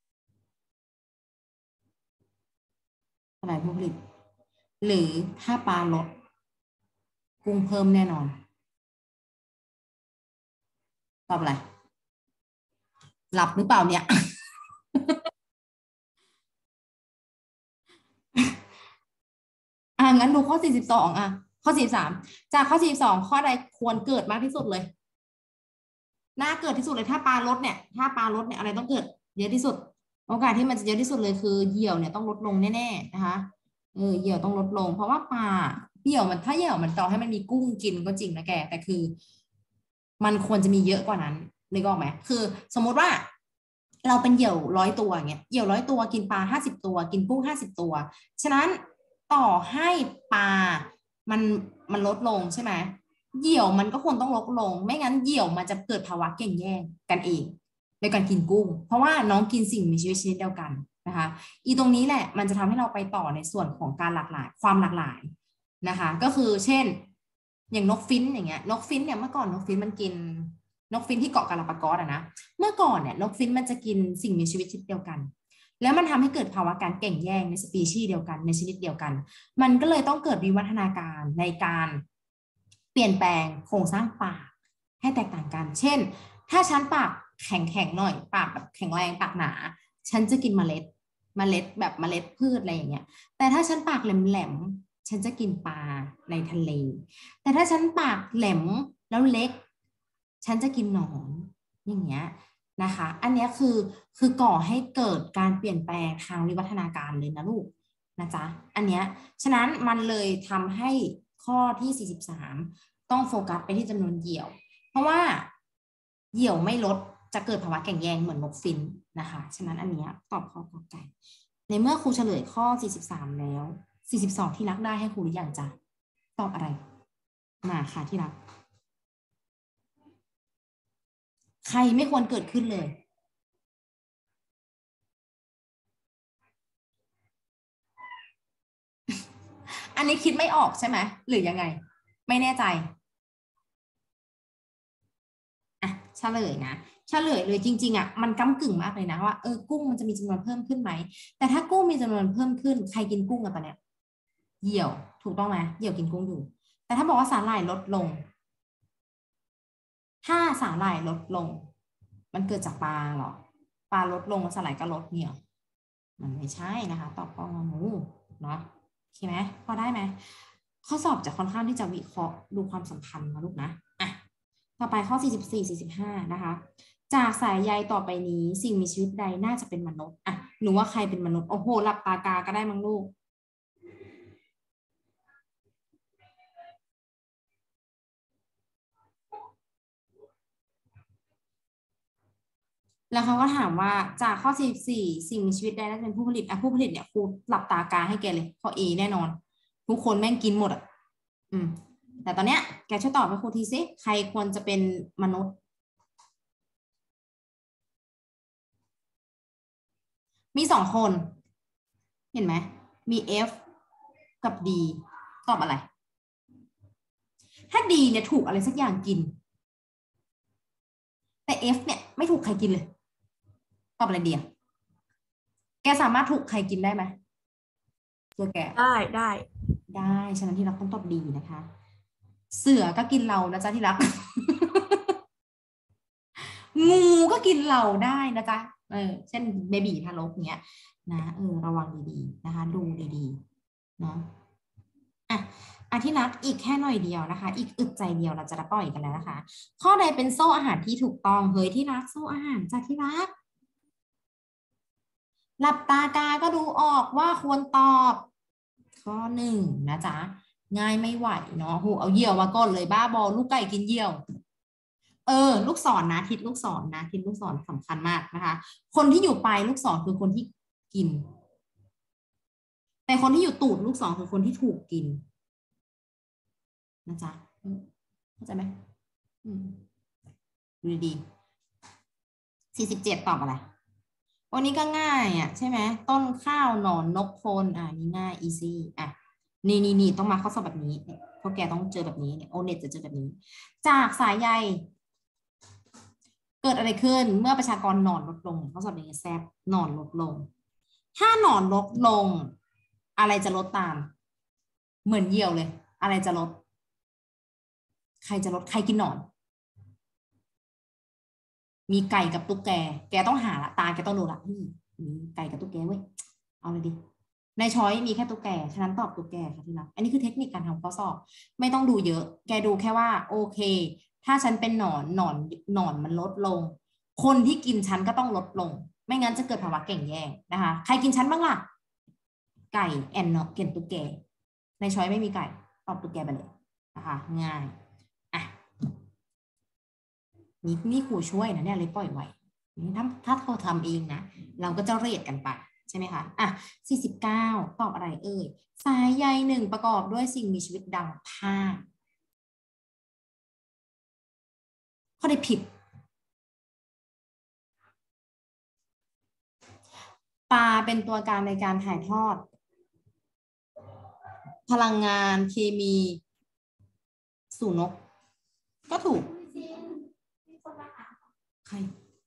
สาหร่ายผู้ผลิตหรือถ้าปลาลดกุ้งเพิ่มแน่นอนตอบอะไรหลับหรือเปล่าเนี่ยอ่ะงั้นดูข้อสี่สิบสองอ่ะข้อสี่สิบสามจากข้อสี่สิบสองข้อใดควรเกิดมากที่สุดเลยน่าเกิดที่สุดเลยถ้าปลาลดเนี่ยถ้าปลาลดเนี่ยอะไรต้องเกิดเยอะที่สุดโอกาสที่มันจะเยอะที่สุดเลยคือเหยี่ยวเนี่ยต้องลดลงแน่ๆนะคะเออเหยี่ยวต้องลดลงเพราะว่าปลาเหยี่ยวมันถ้าเหยี่ยวมันต่อให้มันมีกุ้งกินก็จริงนะแกแต่คือมันควรจะมีเยอะกว่านั้นนึกออกไหมคือสมมติว่าเราเป็นเหยี่ยวร้อยตัวอย่างเงี้ยเหยี่ยวร้อยตัวกินปลาห้าสิบตัวกินกุ้งห้าสิบตัวฉะนั้นต่อให้ปลามันมันลดลงใช่ไหมเหยี่ยวมันก็ควรต้องลดลงไม่งั้นเหยี่ยวมันจะเกิดภาวะแข่งแย่งกันเองในการกินกุ้งเพราะว่าน้องกินสิ่งมีชีวิตชนิดเดียวกันนะคะอีตรงนี้แหละมันจะทำให้เราไปต่อในส่วนของการหลากหลายความหลากหลายนะคะก็คือเช่นอย่างนกฟินอย่างเงี้ยนกฟินเนี่ยเมื่อก่อนนกฟินมันกินนกฟินที่เกาะกาลาปากอสอะนะเมื่อก่อนเนี่ยนกฟินมันจะกินสิ่งมีชีวิตชนิดเดียวกันแล้วมันทำให้เกิดภาวะการแข่งแย่งในสปีชีส์เดียวกันในชนิดเดียวกันมันก็เลยต้องเกิดวิวัฒนาการในการเปลี่ยนแปลงโครงสร้างปากให้แตกต่างกันเช่นถ้าฉันปากแข็งแข็งหน่อยปากแบบแข็งแรงปากหนาฉันจะกินเมล็ดเมล็ดแบบเมล็ดพืชอะไรอย่างเงี้ยแต่ถ้าฉันปากแหลมๆฉันจะกินปลาในทะเลแต่ถ้าฉันปากแหลมแล้วเล็กฉันจะกินหนอนอย่างเงี้ยนะคะอันนี้คือคือก่อให้เกิดการเปลี่ยนแปลงทางวิวัฒนาการเลยนะลูกนะจ๊ะอันเนี้ยฉะนั้นมันเลยทำให้ข้อที่สี่สิบสามต้องโฟกัสไปที่จำนวนเหยี่ยวเพราะว่าเหยี่ยวไม่ลดจะเกิดภาวะแข่งแย่งเหมือนนกฟินนะคะฉะนั้นอันเนี้ยตอบข้อกอไก่ในเมื่อครูเฉลยข้อสี่สิบสามแล้วสี่สิบสองที่รักได้ให้ครูหรือยังจ๊ะตอบอะไรมาค่ะที่รักใครไม่ควรเกิดขึ้นเลยอันนี้คิดไม่ออกใช่ไหมหรือยังไงไม่แน่ใจอ่ะเฉลยนะเฉลยเลยจริงๆอ่ะมันก้ำกึ่งมากเลยนะว่าเออกุ้งมันจะมีจำนวนเพิ่มขึ้นไหมแต่ถ้ากุ้งมีจำนวนเพิ่มขึ้นใครกินกุ้งกันตอนเนี้ยเหยี่ยวถูกต้องไหมเหยี่ยวกินกุ้งอยู่แต่ถ้าบอกว่าสาหร่ายลดลงถ้าสาหร่ายลดลงมันเกิดจากปลาเหรอปลาลดลงแล้วสาหร่ายก็ลดเนี่ยมันไม่ใช่นะคะตอบข้ององูเนาะโอเคไหมพอได้ไหมข้อสอบจะค่อนข้างที่จะวิเคราะห์ดูความสัมพันธ์นะลูกนะอ่ะต่อไปข้อสี่สิบสี่ สี่สิบห้านะคะจากสายใยต่อไปนี้สิ่งมีชีวิตใดน่าจะเป็นมนุษย์อ่ะหนูว่าใครเป็นมนุษย์โอ้โหหลับตากาก็ได้มั้งลูกแล้วเขาก็ถามว่าจากข้อสี่สิบสี่สิ่งมีชีวิตใดน่าจะเป็นผู้ผลิตอ่ะผู้ผลิตเนี่ยครูหลับตากาให้แกเลยข้อ A แน่นอนทุกคนแม่งกินหมดอ่ะอืมแต่ตอนเนี้ยแกช่วยตอบให้ครูทีสิใครควรจะเป็นมนุษย์มีสองคนเห็นไหมมี F กับ D ตอบอะไร ถ้า D เนี่ยถูกอะไรสักอย่างกินแต่ F เนี่ยไม่ถูกใครกินเลยตอบอะไรดีอะแกสามารถถูกใครกินได้ไหมตัวแกได้ได้ได้ฉะนั้นที่รักต้องตอบดีนะคะ เสือก็กินเรานะจ๊ะที่รัก งูก็กินเราได้นะจ๊ะเออเช่นเบบีทารกเนี้ยนะเออระวังดีๆนะคะดูดีๆเนาะอ่ะอาที่รักอีกแค่หน่อยเดียวนะคะอีกอึดใจเดียวเราจะปล่อยกันแล้วนะคะข้อใดเป็นโซ่อาหารที่ถูกต้องเฮ้ยที่รักโซ่อาหารจ้ะที่รักหลับตากาก็ดูออกว่าควรตอบข้อหนึ่งนะจ๊ะง่ายไม่ไหวเนาะโหเอาเหยี่ยวมาก่อนเลยบ้าบอลูกไก่กินเหยี่ยว เออลูกศรนะทิศลูกศรนะทิศลูกศรสำคัญมากนะคะคนที่อยู่ปลายลูกศรคือคนที่กินแต่คนที่อยู่ตูดลูกศรคือคนที่ถูกกินนะจ๊ะเข้าใจไหมอืมดูดีสี่สิบเจ็ดตอบอะไรวันนี้ก็ง่ายอ่ะใช่ไหมต้นข้าวหนอนนกคนอ่านี่ง่าย easy อ่ะนี่นี่นี่ต้องมาข้อสอบแบบนี้เนี่ยพวกแกต้องเจอแบบนี้เนี่ยโอเน็ตจะเจอแบบนี้จากสายใย เกิดอะไรขึ้นเมื่อประชากรหนอนลดลงเขาสอบอย่างนี้แซบหนอนลดลงถ้าหนอนลดลงอะไรจะลดตามเหมือนเหยี่ยวเลยอะไรจะลดใครจะลดใครกินหนอนมีไก่กับตุ๊กแกแกต้องหาละตาแกต้องดูละมีไก่กับตุ๊กแกเว้ยเอาเลยดิในช้อยมีแค่ตุ๊กแกฉะนั้นตอบตุ๊กแกค่ะที่รักอันนี้คือเทคนิคการทำข้อสอบไม่ต้องดูเยอะแกดูแค่ว่าโอเคถ้าฉันเป็นหนอนหนอนหนอนมันลดลงคนที่กินฉันก็ต้องลดลงไม่งั้นจะเกิดภาวะแข่งแย่งนะคะใครกินฉันบ้างล่ะไก่แอนเนาะเก่นตุ๊กแกในช้อยไม่มีไก่ตอบตุ๊กแกไปเลยนะคะง่ายอ่ะนี่นี่ครูช่วยนะเนี่ยเลยปล่อยไว้ถ้าถ้าเขาทำเองนะเราก็จะเรทกันไปใช่ไหมคะอ่ะสี่สิบเก้าตอบอะไรเอ่ยสายใยหนึ่งประกอบด้วยสิ่งมีชีวิตดังผ้าข้อใดผิดปลาเป็นตัวการในการถ่ายทอดพลังงานเคมีสู่นกก็ถูกใคร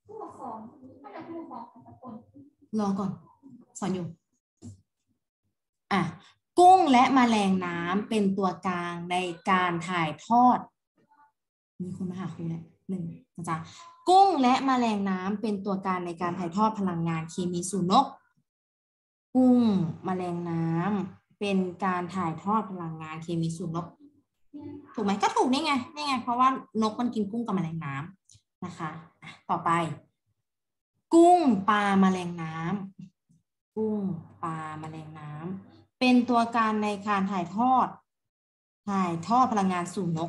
รอก่อนสอนอยู่อ่ะกุ้งและแมลงน้ำเป็นตัวกลางในการถ่ายทอดมีคนมาหาครูแล้วหนึ่งนะจ๊ะกุ้งและแมลงน้ำเป็นตัวกลางในการถ่ายทอดพลังงานเคมีสู่นกกุ้งแมลงน้ำเป็นการถ่ายทอดพลังงานเคมีสู่นกถูกไหมก็ถูกนี่ไงนี่ไงเพราะว่านกมันกินกุ้งกับแมลงน้ำนะคะต่อไปกุ้งปลาแมลงน้ำกุ้งปลาแมลงน้ำเป็นตัวการในการถ่ายทอดถ่ายทอดพลังงานสู่นก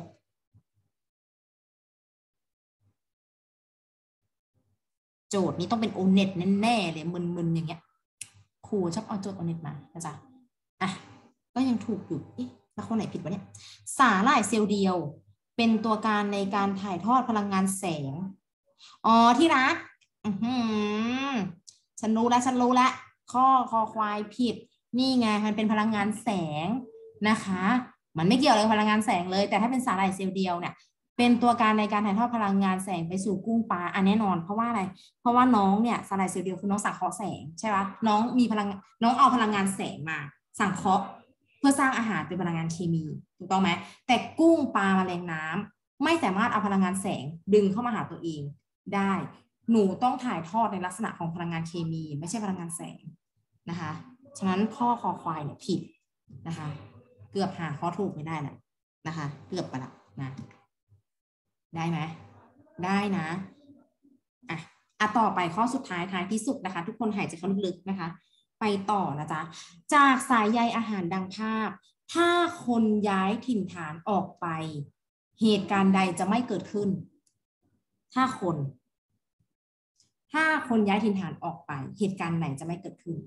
โจทย์นี้ต้องเป็นโอเน็ตแน่ๆเลยมึนๆอย่างเงี้ยครูชอบเอาโจทย์โอเน็ตมานะจ๊ะอ่ะก็ยังถูกอยู่เอ๊ะแล้วคนไหนผิดวะเนี่ยสาหร่ายเซลล์เดียวเป็นตัวการในการถ่ายทอดพลังงานแสงอ๋อที่รักอือหือฉันรู้แล้วฉันรู้แล้วข้อคอควายผิดนี่ไงมันเป็นพลังงานแสงนะคะมันไม่เกี่ยวเลยกับพลังงานแสงเลยแต่ถ้าเป็นสาหร่ายเซลล์เดียวเนี่ยเป็นตัวการในการถ่ายทอดพลังงานแสงไปสู่กุ้งปลาอันแน่นอนเพราะว่าอะไรเพราะว่าน้องเนี่ยสาหร่ายเซลล์เดียวคือน้องสังเคราะห์แสงใช่ปะน้องมีพลังน้องเอาพลังงานแสงมาสังเคราะห์เพื่อสร้างอาหารเป็นพลังงานเคมีถูกต้องไหมแต่กุ้งปลาแมลงน้ำไม่สามารถเอาพลังงานแสงดึงเข้ามาหาตัวเองได้หนูต้องถ่ายทอดในลักษณะของพลังงานเคมีไม่ใช่พลังงานแสงนะคะฉะนั้นข้อคอควายเนี่ยผิดนะคะเกือบหาข้อถูกไม่ได้แหละนะคะเกือบไปละนะได้ไหมได้นะอ่ะอ่ะต่อไปข้อสุดท้ายท้ายที่สุดนะคะทุกคนหายใจเข้าลึกๆนะคะไปต่อนะจ๊ะจากสายใยอาหารดังภาพถ้าคนย้ายถิ่นฐานออกไปเหตุการณ์ใดจะไม่เกิดขึ้นถ้าคนถ้าคนย้ายถิ่นฐานออกไปเหตุการณ์ไหนจะไม่เกิดขึ้น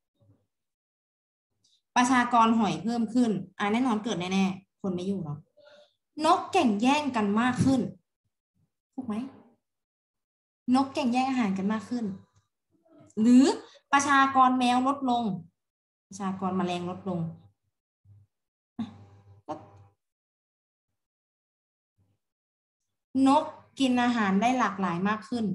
ประชากรหอยเพิ่มขึ้นอ่าแน่นอนเกิดแน่ๆคนไม่อยู่เนาะนกแข่งแย่งกันมากขึ้นถูกไหมนกแข่งแย่งอาหารกันมากขึ้นหรือประชากรแมวลดลงประชากรแมลงลดลงนกกินอาหารได้หลากหลายมากขึ้น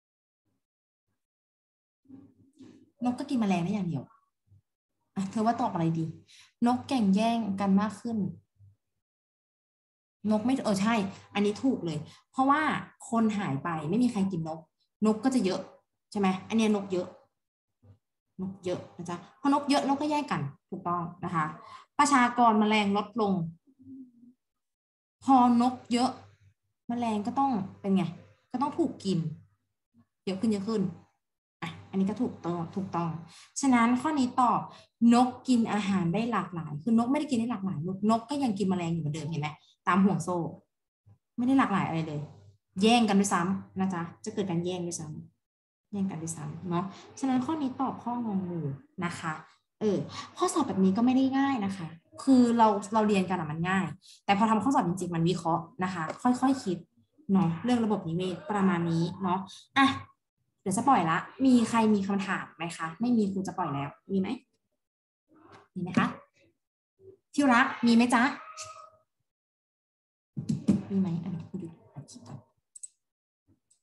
นกก็กินแมลงได้อย่างเดียวอ่ะเธอว่าตอบอะไรดีนกแข่งแย่งกันมากขึ้นนกไม่เออใช่อันนี้ถูกเลยเพราะว่าคนหายไปไม่มีใครกินนกนกก็จะเยอะใช่ไหมอันนี้นกเยอะนกเยอะนะจ๊ะพอนกเยอะนกก็แย่งกันถูกต้องนะคะประชากรแมลงลดลงพอนกเยอะแมลงก็ต้องเป็นไงก็ต้องถูกกินเยอะขึ้นเยอะขึ้นอ่ะอันนี้ก็ถูกต้องถูกต้องฉะนั้นข้อนี้ตอบนกกินอาหารได้หลากหลายคือนกไม่ได้กินได้หลากหลายนกนกก็ยังกินแมลงอยู่เหมือนเดิมเห็นไหมตามห่วงโซ่ไม่ได้หลากหลายอะไรเลยแย่งกันด้วยซ้ำนะจ๊ะจะเกิดการแย่งด้วยซ้ำแย่งกันด้วยซ้ำเนาะฉะนั้นข้อนี้ตอบข้ององูนะคะเออข้อสอบแบบนี้ก็ไม่ได้ง่ายนะคะคือเราเราเรียนกันอะมันง่ายแต่พอทำข้อสอบจริงๆมันวิเคราะห์นะคะค่อยๆ ค, คิดเนาะเรื่องระบบนิเวศประมาณนี้เนาะอ่ะเดี๋ยวจะปล่อยละมีใครมีคำถามไหมคะไม่มีครูจะปล่อยแล้วมีไหมมีไหมคะที่รักมีไหมจ๊ะมีไหม